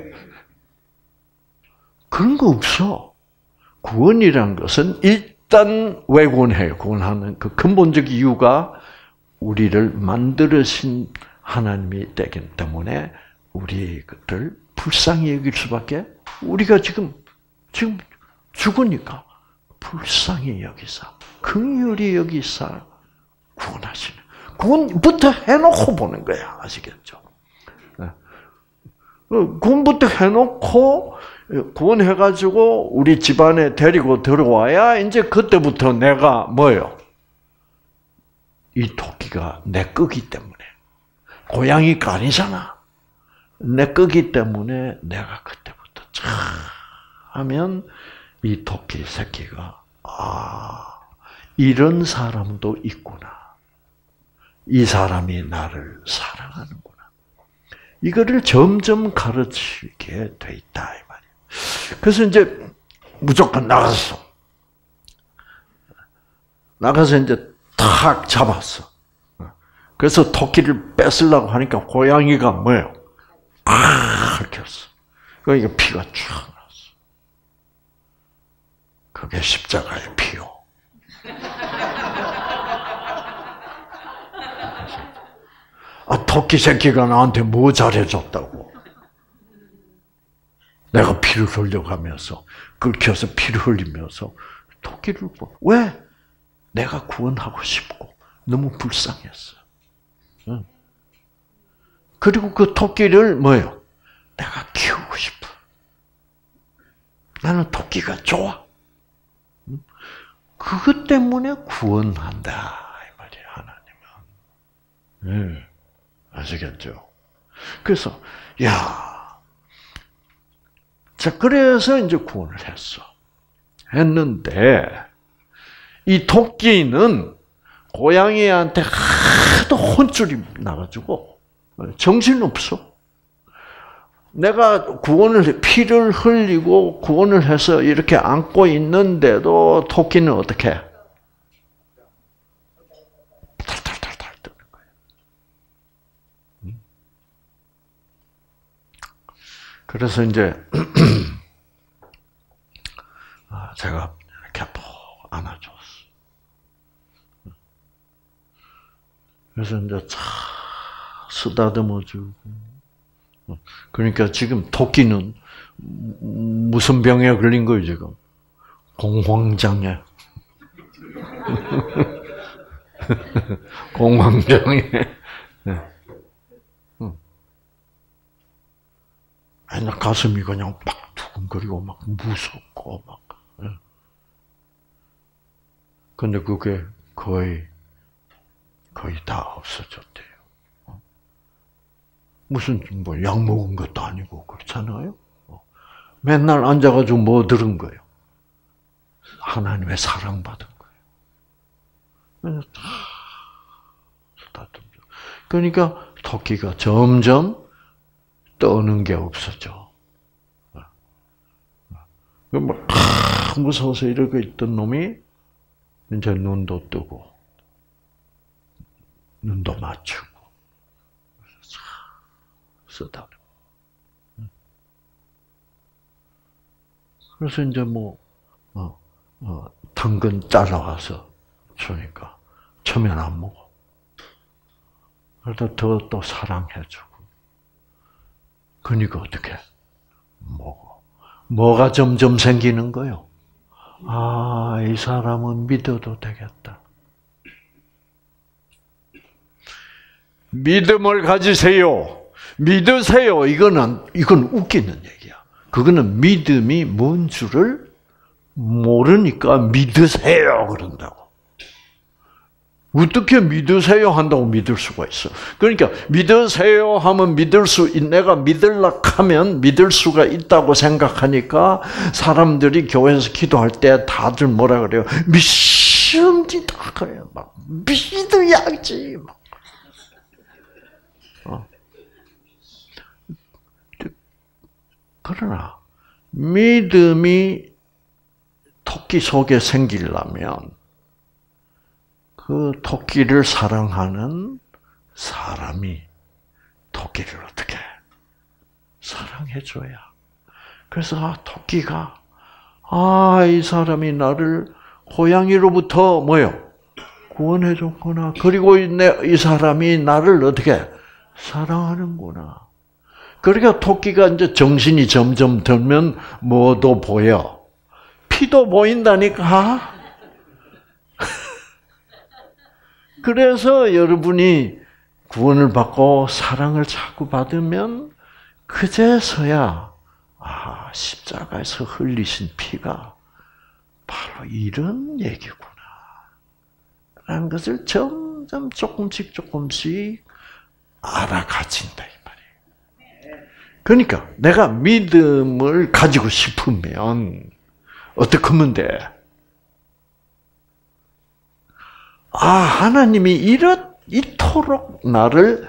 그런 거 없어. 구원이란 것은 일단 왜 구원해요? 구원하는 그 근본적 이유가 우리를 만들으신 하나님이 되기 때문에 우리를 불쌍히 여길 수밖에, 우리가 지금, 지금 죽으니까 불쌍히 여기사, 긍휼히 여기사 구원하시는. 구원부터 해놓고 보는 거야. 아시겠죠? 구원부터 해놓고 구원해가지고 우리 집안에 데리고 들어와야 이제 그때부터 내가 뭐예요? 이 토끼가 내 거기 때문에. 고양이가 아니잖아. 내 거기 때문에 내가 그때부터 참 하면 이 토끼 새끼가 아, 이런 사람도 있구나. 이 사람이 나를 사랑하는구나. 이거를 점점 가르치게 돼 있다 이 말이에요. 그래서 이제 무조건 나갔어. 나가서 이제 탁 잡았어. 그래서 토끼를 뺏으려고 하니까 고양이가 뭐예요? 아, 그러니까 피가 쫙 났어. 그게 십자가의 피요. 아, 토끼 새끼가 나한테 뭐 잘해줬다고. 내가 피를 흘려가면서, 끓여서 피를 흘리면서, 토끼를 보 왜? 내가 구원하고 싶고, 너무 불쌍했어. 응. 그리고 그 토끼를 뭐예요? 내가 키우고 싶어. 나는 토끼가 좋아. 응? 그것 때문에 구원한다. 이 말이에요, 하나님은. 네. 아시겠죠? 그래서, 야, 자, 그래서 이제 구원을 했어. 했는데, 이 토끼는 고양이한테 하도 혼쭐이 나가지고, 정신없어. 내가 구원을, 피를 흘리고 구원을 해서 이렇게 안고 있는데도 토끼는 어떻게 해? 탈탈탈탈 뜨는 거예요. 그래서 이제, 제가 이렇게 푹 안아줬어. 그래서 이제 차 쓰다듬어주고. 그러니까 지금 토끼는 무슨 병에 걸린 거예요, 지금? 공황장애. 공황장애. 맨날 가슴이 그냥 막 두근거리고 막 무섭고 막. 근데 그게 거의 거의 다 없어졌대요. 무슨 뭐 약 먹은 것도 아니고 그렇잖아요. 맨날 앉아가지고 뭐 들은 거예요? 하나님의 사랑받은 거예요. 그러니까 토끼가 점점 떠는 게 없어져. 막 무서워서 이러고 있던 놈이 이제 눈도 뜨고 눈도 맞추고 쓰다. 그래서 이제 뭐 어, 어, 당근 잘라와서 주니까 처음엔 안 먹어. 그러다 더 또 사랑해주고. 그러니까 어떻게 먹어? 뭐가 점점 생기는 거요? 아, 이 사람은 믿어도 되겠다. 믿음을 가지세요. 믿으세요. 이거는, 이건 웃기는 얘기야. 그거는 믿음이 뭔 줄을 모르니까 믿으세요. 그런다고. 어떻게 믿으세요 한다고 믿을 수가 있어. 그러니까 믿으세요 하면 믿을 수, 내가 믿으려고 하면 믿을 수가 있다고 생각하니까 사람들이 교회에서 기도할 때 다들 뭐라 그래요? 믿습니다. 그래요. 막 믿어야지. 막. 어. 그러나 믿음이 토끼 속에 생기려면 그 토끼를 사랑하는 사람이 토끼를 어떻게 사랑해줘야. 그래서 아, 토끼가 아, 이 사람이 나를 고양이로부터 뭐요? 구원해줬구나. 그리고 이, 이 사람이 나를 어떻게 사랑하는구나. 그러니까 토끼가 이제 정신이 점점 들면 뭐도 보여? 피도 보인다니까. 그래서 여러분이 구원을 받고 사랑을 자꾸 받으면 그제서야 아, 십자가에서 흘리신 피가 바로 이런 얘기구나 라는 것을 점점 조금씩 조금씩 알아가진다 이 말이에요. 그러니까 내가 믿음을 가지고 싶으면 어떻게 하면 돼? 아, 하나님이 이렇, 이토록 나를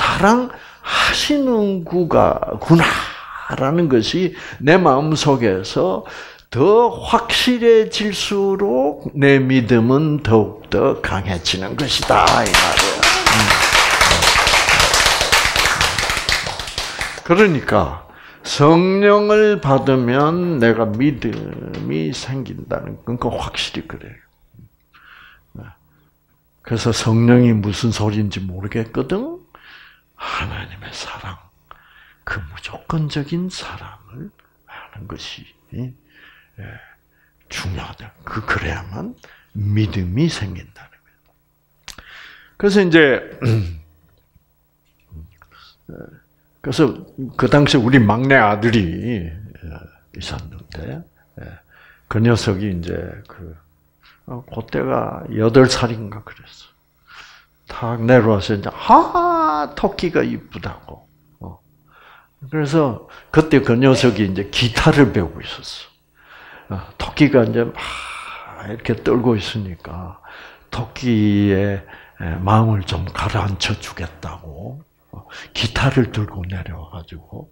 사랑하시는구나라는 것이 내 마음 속에서 더 확실해질수록 내 믿음은 더욱더 강해지는 것이다, 이 말이에요. 그러니까, 성령을 받으면 내가 믿음이 생긴다는 건 확실히 그래요. 그래서 성령이 무슨 소리인지 모르겠거든. 하나님의 사랑, 그 무조건적인 사랑을 하는 것이 중요하다. 그 그래야만 믿음이 생긴다는 거예요. 그래서 이제 그래서 그 당시 우리 막내 아들이 있었는데 그 녀석이 이제 그 그때가 여덟 살인가 그랬어. 탁 내려와서 이제 아 토끼가 이쁘다고. 그래서 그때 그 녀석이 이제 기타를 배우고 있었어. 토끼가 이제 막 이렇게 떨고 있으니까 토끼의 마음을 좀 가라앉혀 주겠다고 기타를 들고 내려와가지고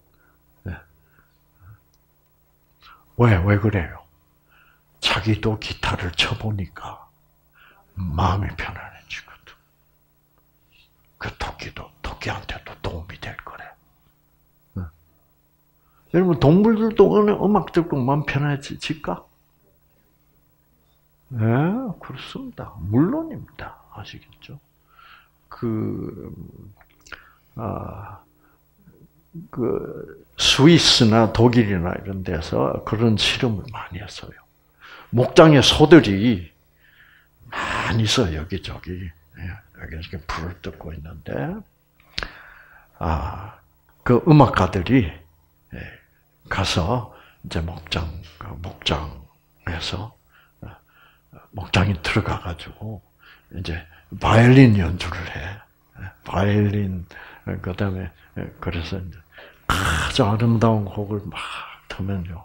왜, 왜 그래요? 자기도 기타를 쳐보니까 마음이 편안해지거든. 그 토끼도, 토끼한테도 도움이 될 거래. 여러분, 동물들도 어느 음악 듣고 마음 편해질까? 네, 그렇습니다. 물론입니다. 아시겠죠? 그, 아, 그, 스위스나 독일이나 이런 데서 그런 실험을 많이 했어요. 목장에 소들이 많이 있어요, 여기저기. 여기 이렇게 불을 뜯고 있는데, 아, 그 음악가들이 가서 이제 목장, 목장에서, 목장에 들어가가지고, 이제 바이올린 연주를 해. 바이올린, 그 다음에, 그래서 이제 아주 아름다운 곡을 막 틀면요.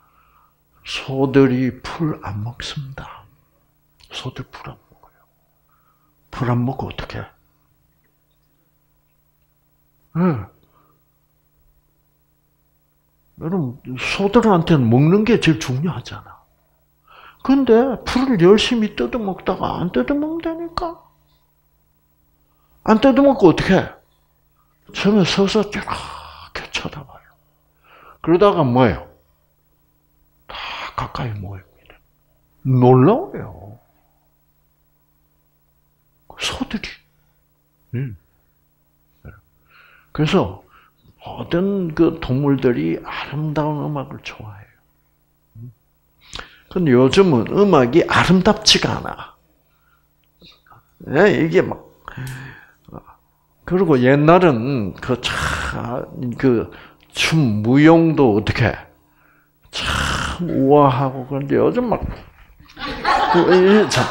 소들이 풀 안 먹습니다. 소들 풀 안 먹어요. 풀 안 먹고 어떻게 해? 네. 여러분, 소들한테는 먹는 게 제일 중요하잖아. 근데 풀을 열심히 뜯어먹다가 안 뜯어먹는다니까? 안 뜯어먹고 어떻게 해? 처음에 서서 이렇게 쳐다봐요. 그러다가 뭐예요? 다 가까이 모입니다. 놀라워요. 소들이. 그래서 모든 그 동물들이 아름다운 음악을 좋아해요. 근데 요즘은 음악이 아름답지가 않아. 이게 막 그리고 옛날은 그 참 그 춤 무용도 어떻게 참 우아하고 그런데 요즘 막 참.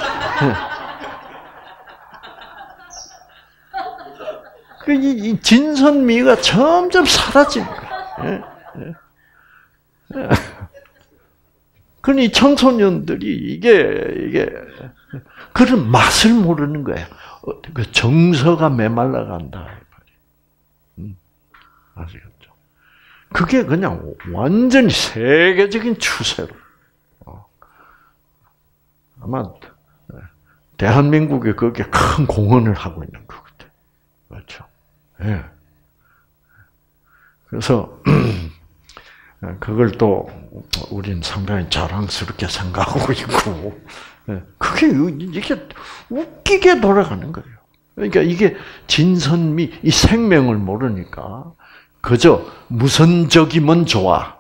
그 이 진선미가 점점 사라지는 거야. 그러니 청소년들이 이게 이게 그런 맛을 모르는 거예요. 그 정서가 메말라 간다. 음, 아시겠죠? 그게 그냥 완전히 세계적인 추세로. 아마 대한민국에 거기에 큰 공헌을 하고 있는 것 같아요. 그렇죠? 예. 그래서 그걸 또 우린 상당히 자랑스럽게 생각하고 있고, 그게 이게 웃기게 돌아가는 거예요. 그러니까 이게 진선미, 이 생명을 모르니까 그저 무선적이면 좋아,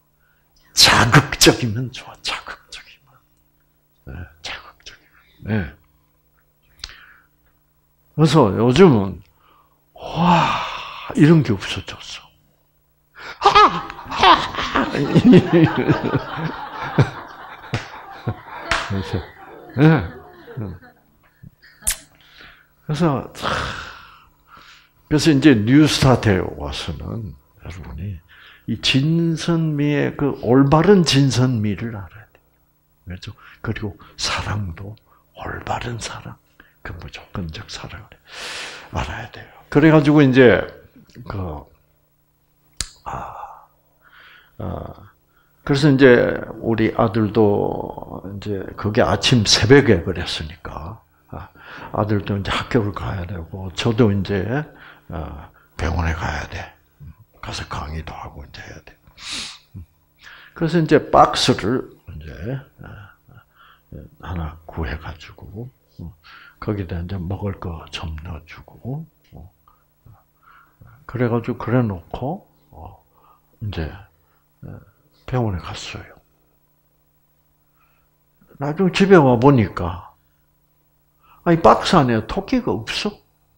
자극적이면 좋아, 자극적이면, 네, 자극적이면. 네. 그래서 요즘은 와 이런 게 없어졌어. 그래서, 네. 그래서, 그래서 이제 뉴스타트에 와서는 여러분이 이 진선미의 그 올바른 진선미를 알아야 돼요. 그렇죠? 그리고 사랑도 올바른 사랑, 그 무조건적 사랑을 알아야 돼요. 그래가지고 이제 그 아, 아, 그래서 이제 우리 아들도 이제 그게 아침 새벽에 그랬으니까 아, 아들도 이제 학교를 가야 되고 저도 이제 아, 병원에 가야 돼. 가서 강의도 하고 이제 해야 돼. 그래서 이제 박스를 이제 하나 구해가지고 거기다 이제 먹을 거 좀 넣어주고 그래가지고 그래놓고 이제 병원에 갔어요. 나중에 집에 와 보니까 이 박스 안에 토끼가 없어.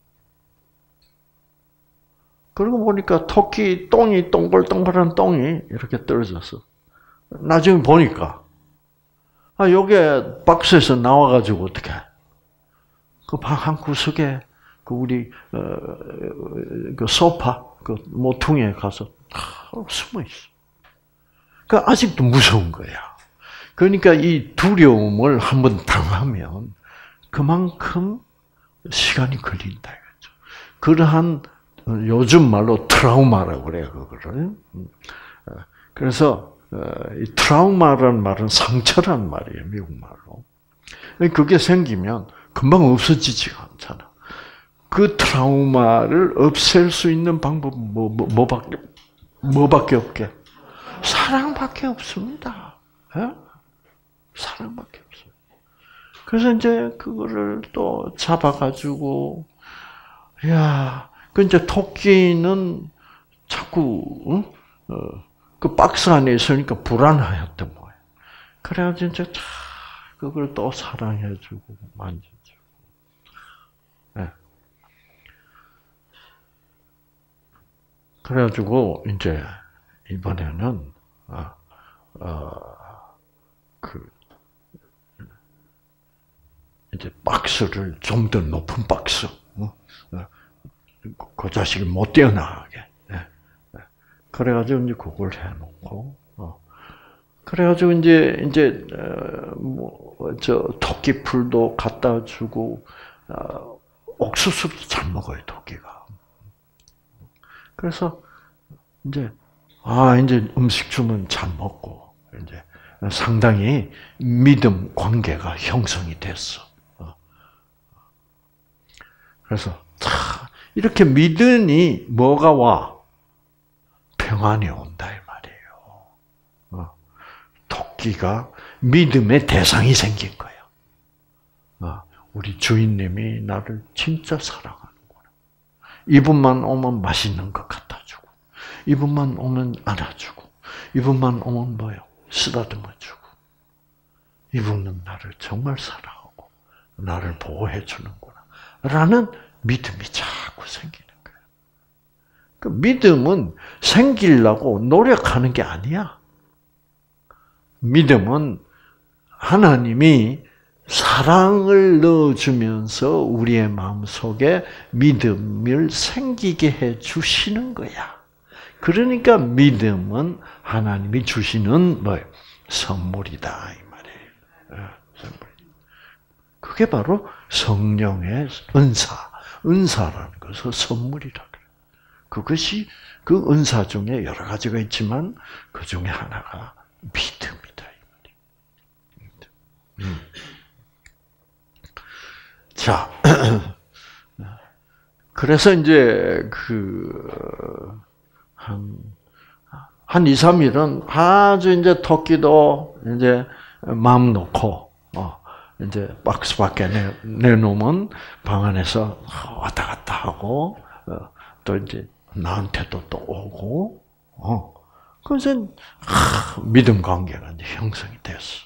그러고 보니까 토끼 똥이 동글동글한 똥이 이렇게 떨어졌어. 나중에 보니까 아 요게 박스에서 나와가지고 어떻게 그 방 한 구석에 그 우리 어, 그 소파 그 모퉁이에 가서 숨어 있어. 그 아직도 무서운 거야. 그러니까 이 두려움을 한번 당하면 그만큼 시간이 걸린다 이거죠. 그러한 요즘 말로 트라우마라고 그래요, 그거를. 그래서 이 트라우마라는 말은 상처란 말이에요, 미국 말로. 그게 생기면 금방 없어지지가 않잖아. 그 트라우마를 없앨 수 있는 방법은 뭐, 뭐, 뭐밖에, 뭐밖에 없게? 사랑밖에 없습니다. 예? 사랑밖에 없어요. 그래서 이제 그거를 또 잡아가지고, 야, 그 이제 토끼는 자꾸, 어? 어, 그 박스 안에 있으니까 불안하였던 거예요. 그래가지고 이제 차, 그걸 또 사랑해주고, 만져주고. 네. 그래가지고, 이제, 이번에는, 어, 어, 그, 이제 박스를 좀 더 높은 박스, 어? 그 자식이 못 뛰어나가게. 네. 그래가지고 이제 그걸 해놓고, 어. 그래가지고 이제 이제 뭐 저 토끼 풀도 갖다 주고 어, 옥수수도 잘 먹어요 토끼가. 그래서 이제 아 이제 음식 주면 잘 먹고 이제 상당히 믿음 관계가 형성이 됐어. 어. 그래서 차, 이렇게 믿으니 뭐가 와? 평안이 온다 이 말이에요. 어. 토끼가 믿음의 대상이 생긴 거예요. 어. 우리 주인님이 나를 진짜 사랑하는구나. 이분만 오면 맛있는 것 갖다 주고, 이분만 오면 안아주고, 이분만 오면 뭐요? 쓰다듬어 주고, 이분은 나를 정말 사랑하고 나를 보호해 주는구나. 라는 믿음이 자꾸 생기는 거예요. 그 믿음은 생기려고 노력하는 게 아니야. 믿음은 하나님이 사랑을 넣어주면서 우리의 마음속에 믿음을 생기게 해 주시는 거야. 그러니까 믿음은 하나님이 주시는 뭐예요? 선물이다 이 말이에요. 선물. 그게 바로 성령의 은사, 은사라는 것은 선물이라 그래요. 그것이 그 은사 중에 여러 가지가 있지만 그 중에 하나가 믿음이다 이 말이에요. 음. 자, 그래서 이제 그 한 한 이, 삼 일은 아주 이제 토끼도 이제 마음 놓고 어 이제 박스 밖에 내, 내놓으면 방 안에서 왔다 갔다 하고 어, 또 이제 나한테도 또 오고 어 그래서 아, 믿음 관계가 이제 형성이 됐어.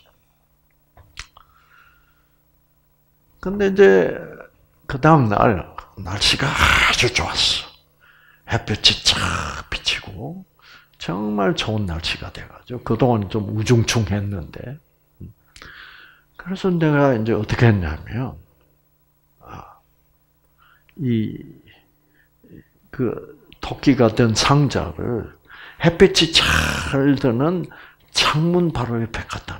근데 이제 그 다음 날 날씨가 아주 좋았어. 햇볕이 쫙 비치고 정말 좋은 날씨가 돼가지고 그동안 좀 우중충했는데 그래서 내가 이제 어떻게 했냐면 아, 이 그 토끼가 든 상자를 햇빛이 잘 드는 창문 바로 옆에 갖다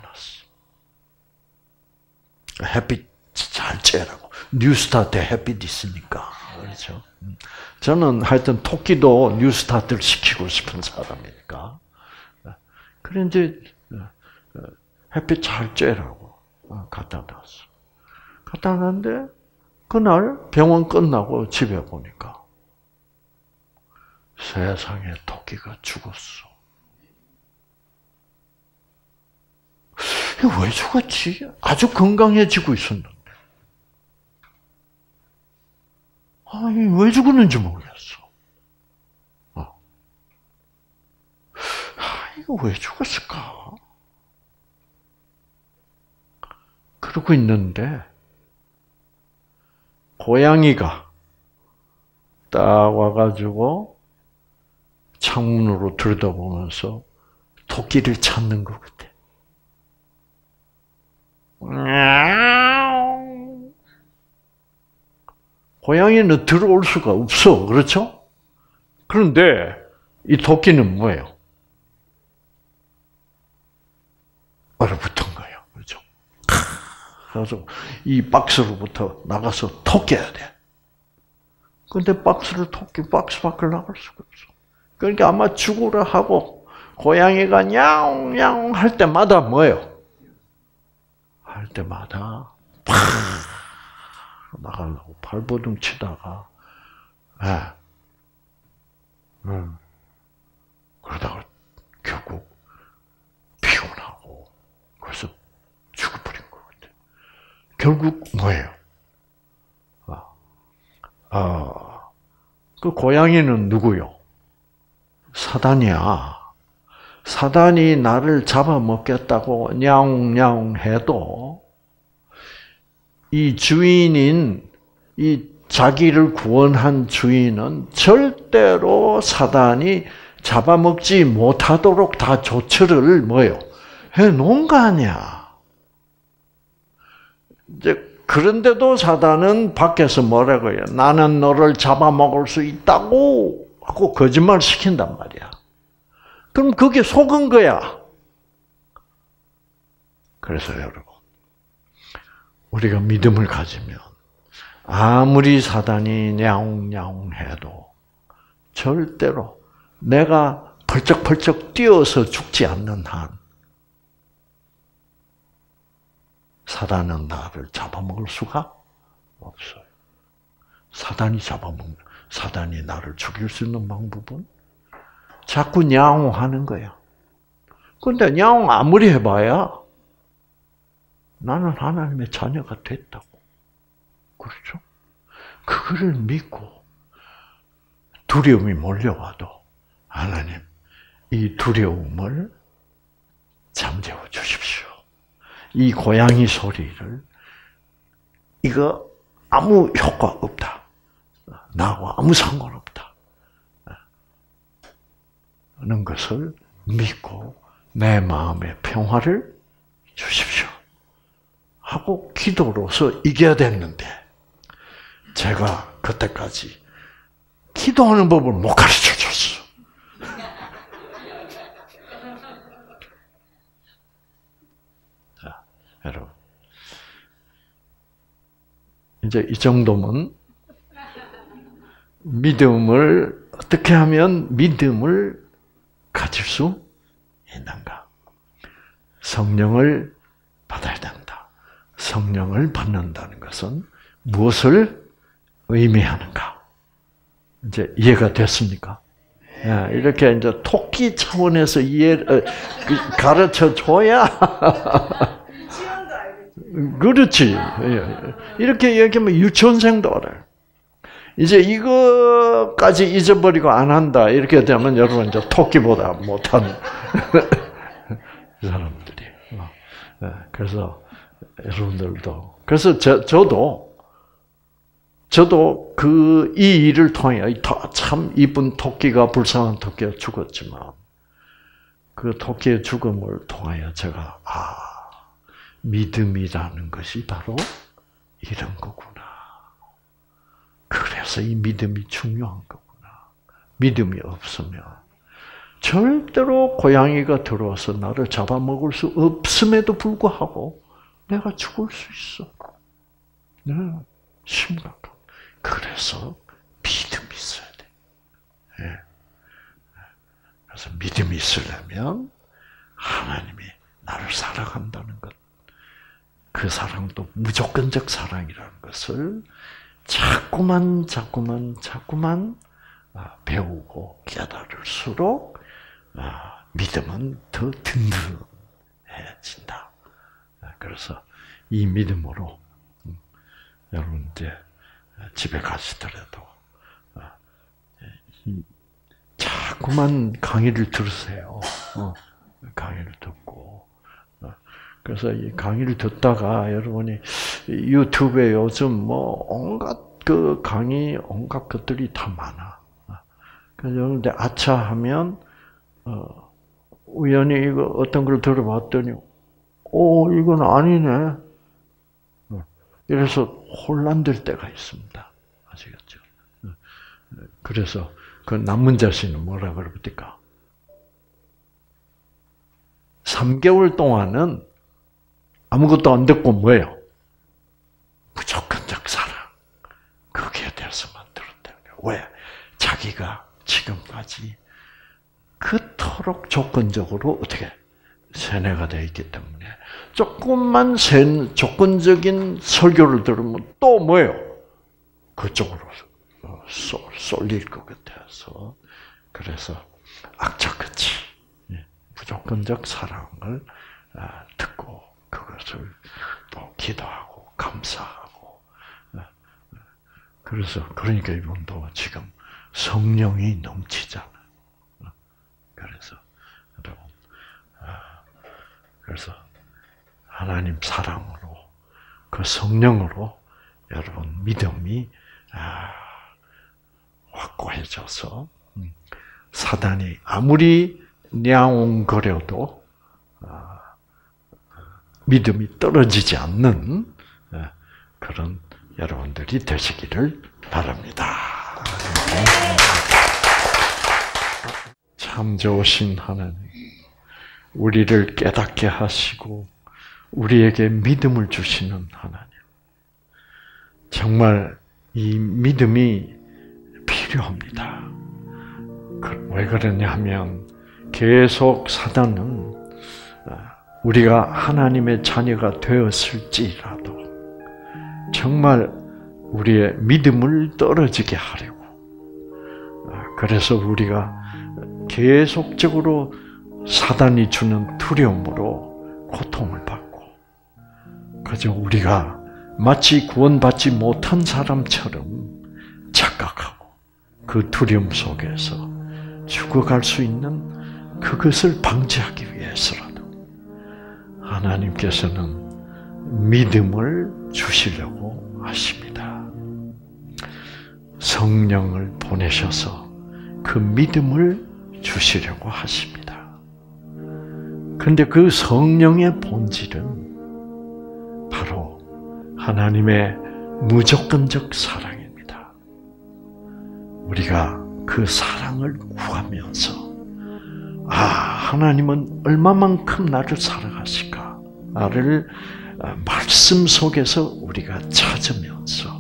놨어. 햇빛 잘 쬐라고. 뉴스타트에 햇빛 있으니까. 그렇죠. 저는 하여튼 토끼도 뉴스타트를 시키고 싶은 사람이니까. 그래, 이제, 햇빛 잘 쬐라고 갖다 놨어. 갖다 놨는데, 그날 병원 끝나고 집에 보니까 세상에 토끼가 죽었어. 왜 죽었지? 아주 건강해지고 있었는데. 아니, 왜 죽었는지 모르겠어. 어. 아, 이거 왜 죽었을까? 그러고 있는데, 고양이가 딱 와가지고 창문으로 들여다보면서 토끼를 찾는 것 같아. 고양이는 들어올 수가 없어. 그렇죠? 그런데 이 토끼는 뭐예요? 얼어붙은 거예요. 그렇죠? 그래서 이 박스로부터 나가서 토끼해야 돼. 근데 박스를 토끼 박스 밖을 나갈 수가 없어. 그러니까 아마 죽으라 하고 고양이가 냐옹냐옹 할 때마다 뭐예요? 할 때마다 팍 나가려고 발버둥 치다가, 예, 음, 그러다가 결국 피곤하고 그래서 죽어버린 것 같아. 결국 뭐예요? 아, 아, 그 고양이는 누구요? 사단이야. 사단이 나를 잡아먹겠다고 냐옹냐옹 해도 이 주인인, 이 자기를 구원한 주인은 절대로 사단이 잡아먹지 못하도록 다 조처를 뭐요? 해 놓은 거 아니야. 이제 그런데도 사단은 밖에서 뭐라고 해요? 나는 너를 잡아먹을 수 있다고 하고 거짓말 시킨단 말이야. 그럼 그게 속은 거야. 그래서 여러분, 우리가 믿음을 가지면 아무리 사단이 냐옹냐옹 해도 절대로 내가 펄쩍펄쩍 뛰어서 죽지 않는 한 사단은 나를 잡아먹을 수가 없어요. 사단이 잡아먹는, 사단이 나를 죽일 수 있는 방법은 자꾸 냐옹하는 거야. 근데 냐옹 아무리 해봐야 나는 하나님의 자녀가 됐다고. 그렇죠? 그거를 믿고 두려움이 몰려와도 하나님, 이 두려움을 잠재워 주십시오. 이 고양이 소리를, 이거 아무 효과 없다. 나하고 아무 상관없다. 하는 것을 믿고 내 마음의 평화를 주십시오. 하고 기도로서 이겨야 됐는데 제가 그때까지 기도하는 법을 못 가르쳐 줬어. 자, 여러분. 이제 이 정도면 믿음을 어떻게 하면 믿음을 가질 수 있는가? 성령을 받아야 된다. 성령을 받는다는 것은 무엇을 의미하는가? 이제 이해가 됐습니까? 이렇게 이제 토끼 차원에서 이해 가르쳐 줘야. 그렇지. 이렇게 얘기하면 유치원생도 알아요. 이제 이거까지 잊어버리고 안 한다. 이렇게 되면 여러분 이제 토끼보다 못한 사람들이. 그래서 여러분들도. 그래서 저, 저도, 저도 그, 이 일을 통해, 참 이쁜 토끼가, 불쌍한 토끼가 죽었지만, 그 토끼의 죽음을 통하여 제가, 아, 믿음이라는 것이 바로 이런 거구나. 그래서 이 믿음이 중요한 거구나. 믿음이 없으면 절대로 고양이가 들어와서 나를 잡아먹을 수 없음에도 불구하고 내가 죽을 수 있어. 네, 심각한. 그래서 믿음이 있어야 돼. 네. 그래서 믿음이 있으려면 하나님이 나를 사랑한다는 것, 그 사랑도 무조건적 사랑이라는 것을 자꾸만 자꾸만 자꾸만 배우고 깨달을수록 믿음은 더 든든해진다 그래서 이 믿음으로 여러분 이제 집에 가시더라도 자꾸만 강의를 들으세요. 강의를 듣고. 그래서 이 강의를 듣다가 여러분이 유튜브에 요즘 뭐 온갖 그 강의, 온갖 것들이 다 많아. 그래서 여러분들 아차 하면, 어, 우연히 이거 어떤 걸 들어봤더니, 오, 이건 아니네. 이래서 혼란될 때가 있습니다. 아시겠죠? 그래서 그 남문자 씨는 뭐라 그럽니까? 삼 개월 동안은 아무것도 안 듣고 뭐예요? 무조건적 사랑. 거기에 대해서만 들었다는 거예요. 왜? 자기가 지금까지 그토록 조건적으로 어떻게 세뇌가 되어 있기 때문에 조금만 세, 조건적인 설교를 들으면 또 뭐예요? 그쪽으로 쏠, 쏠릴 것 같아서 그래서 악착같이 무조건적 사랑을 듣고 그것을 또 기도하고 감사하고 그래서 그러니까 이분도 지금 성령이 넘치잖아요. 그래서 여러분 그래서 하나님 사랑으로 그 성령으로 여러분 믿음이 확고해져서 사단이 아무리 냥옹거려도 믿음이 떨어지지 않는 그런 여러분들이 되시기를 바랍니다. 참 좋으신 하나님, 우리를 깨닫게 하시고 우리에게 믿음을 주시는 하나님. 정말 이 믿음이 필요합니다. 왜 그러냐 하면 계속 사단은 우리가 하나님의 자녀가 되었을지라도 정말 우리의 믿음을 떨어지게 하려고. 그래서 우리가 계속적으로 사단이 주는 두려움으로 고통을 받고, 그저 우리가 마치 구원받지 못한 사람처럼 착각하고 그 두려움 속에서 죽어갈 수 있는 그것을 방지하기 위해서라도 하나님께서는 믿음을 주시려고 하십니다. 성령을 보내셔서 그 믿음을 주시려고 하십니다. 그런데 그 성령의 본질은 바로 하나님의 무조건적 사랑입니다. 우리가 그 사랑을 구하면서 아, 하나님은 얼마만큼 나를 사랑하실까를 말씀 속에서 우리가 찾으면서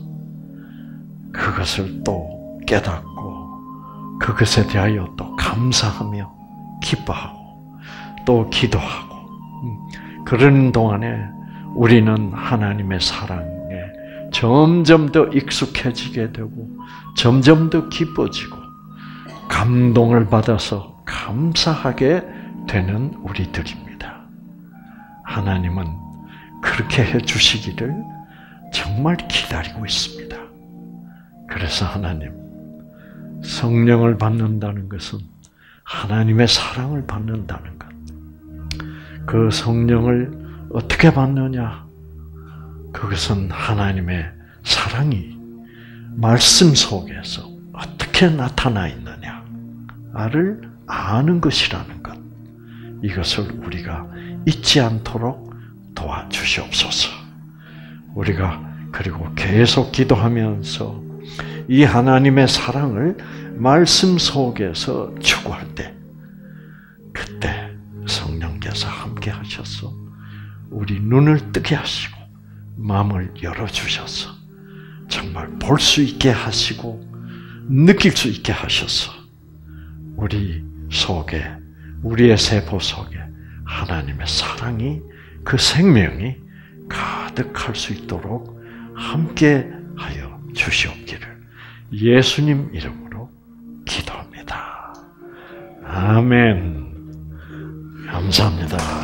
그것을 또 깨닫고 그것에 대하여 또 감사하며 기뻐하고 또 기도하고 그러는 동안에 우리는 하나님의 사랑에 점점 더 익숙해지게 되고 점점 더 기뻐지고 감동을 받아서 감사하게 되는 우리들입니다. 하나님은 그렇게 해주시기를 정말 기다리고 있습니다. 그래서 하나님, 성령을 받는다는 것은 하나님의 사랑을 받는다는 것. 그 성령을 어떻게 받느냐? 그것은 하나님의 사랑이 말씀 속에서 어떻게 나타나 있느냐를 아는 것이라는 것. 이것을 우리가 잊지 않도록 도와주시옵소서. 우리가 그리고 계속 기도하면서 이 하나님의 사랑을 말씀 속에서 추구할 때 그때 성령께서 함께 하셔서 우리 눈을 뜨게 하시고 마음을 열어주셔서 정말 볼 수 있게 하시고 느낄 수 있게 하셔서 우리 속에, 우리의 세포 속에 하나님의 사랑이, 그 생명이 가득할 수 있도록 함께 하여 주시옵기를 예수님 이름으로 기도합니다. 아멘. 감사합니다.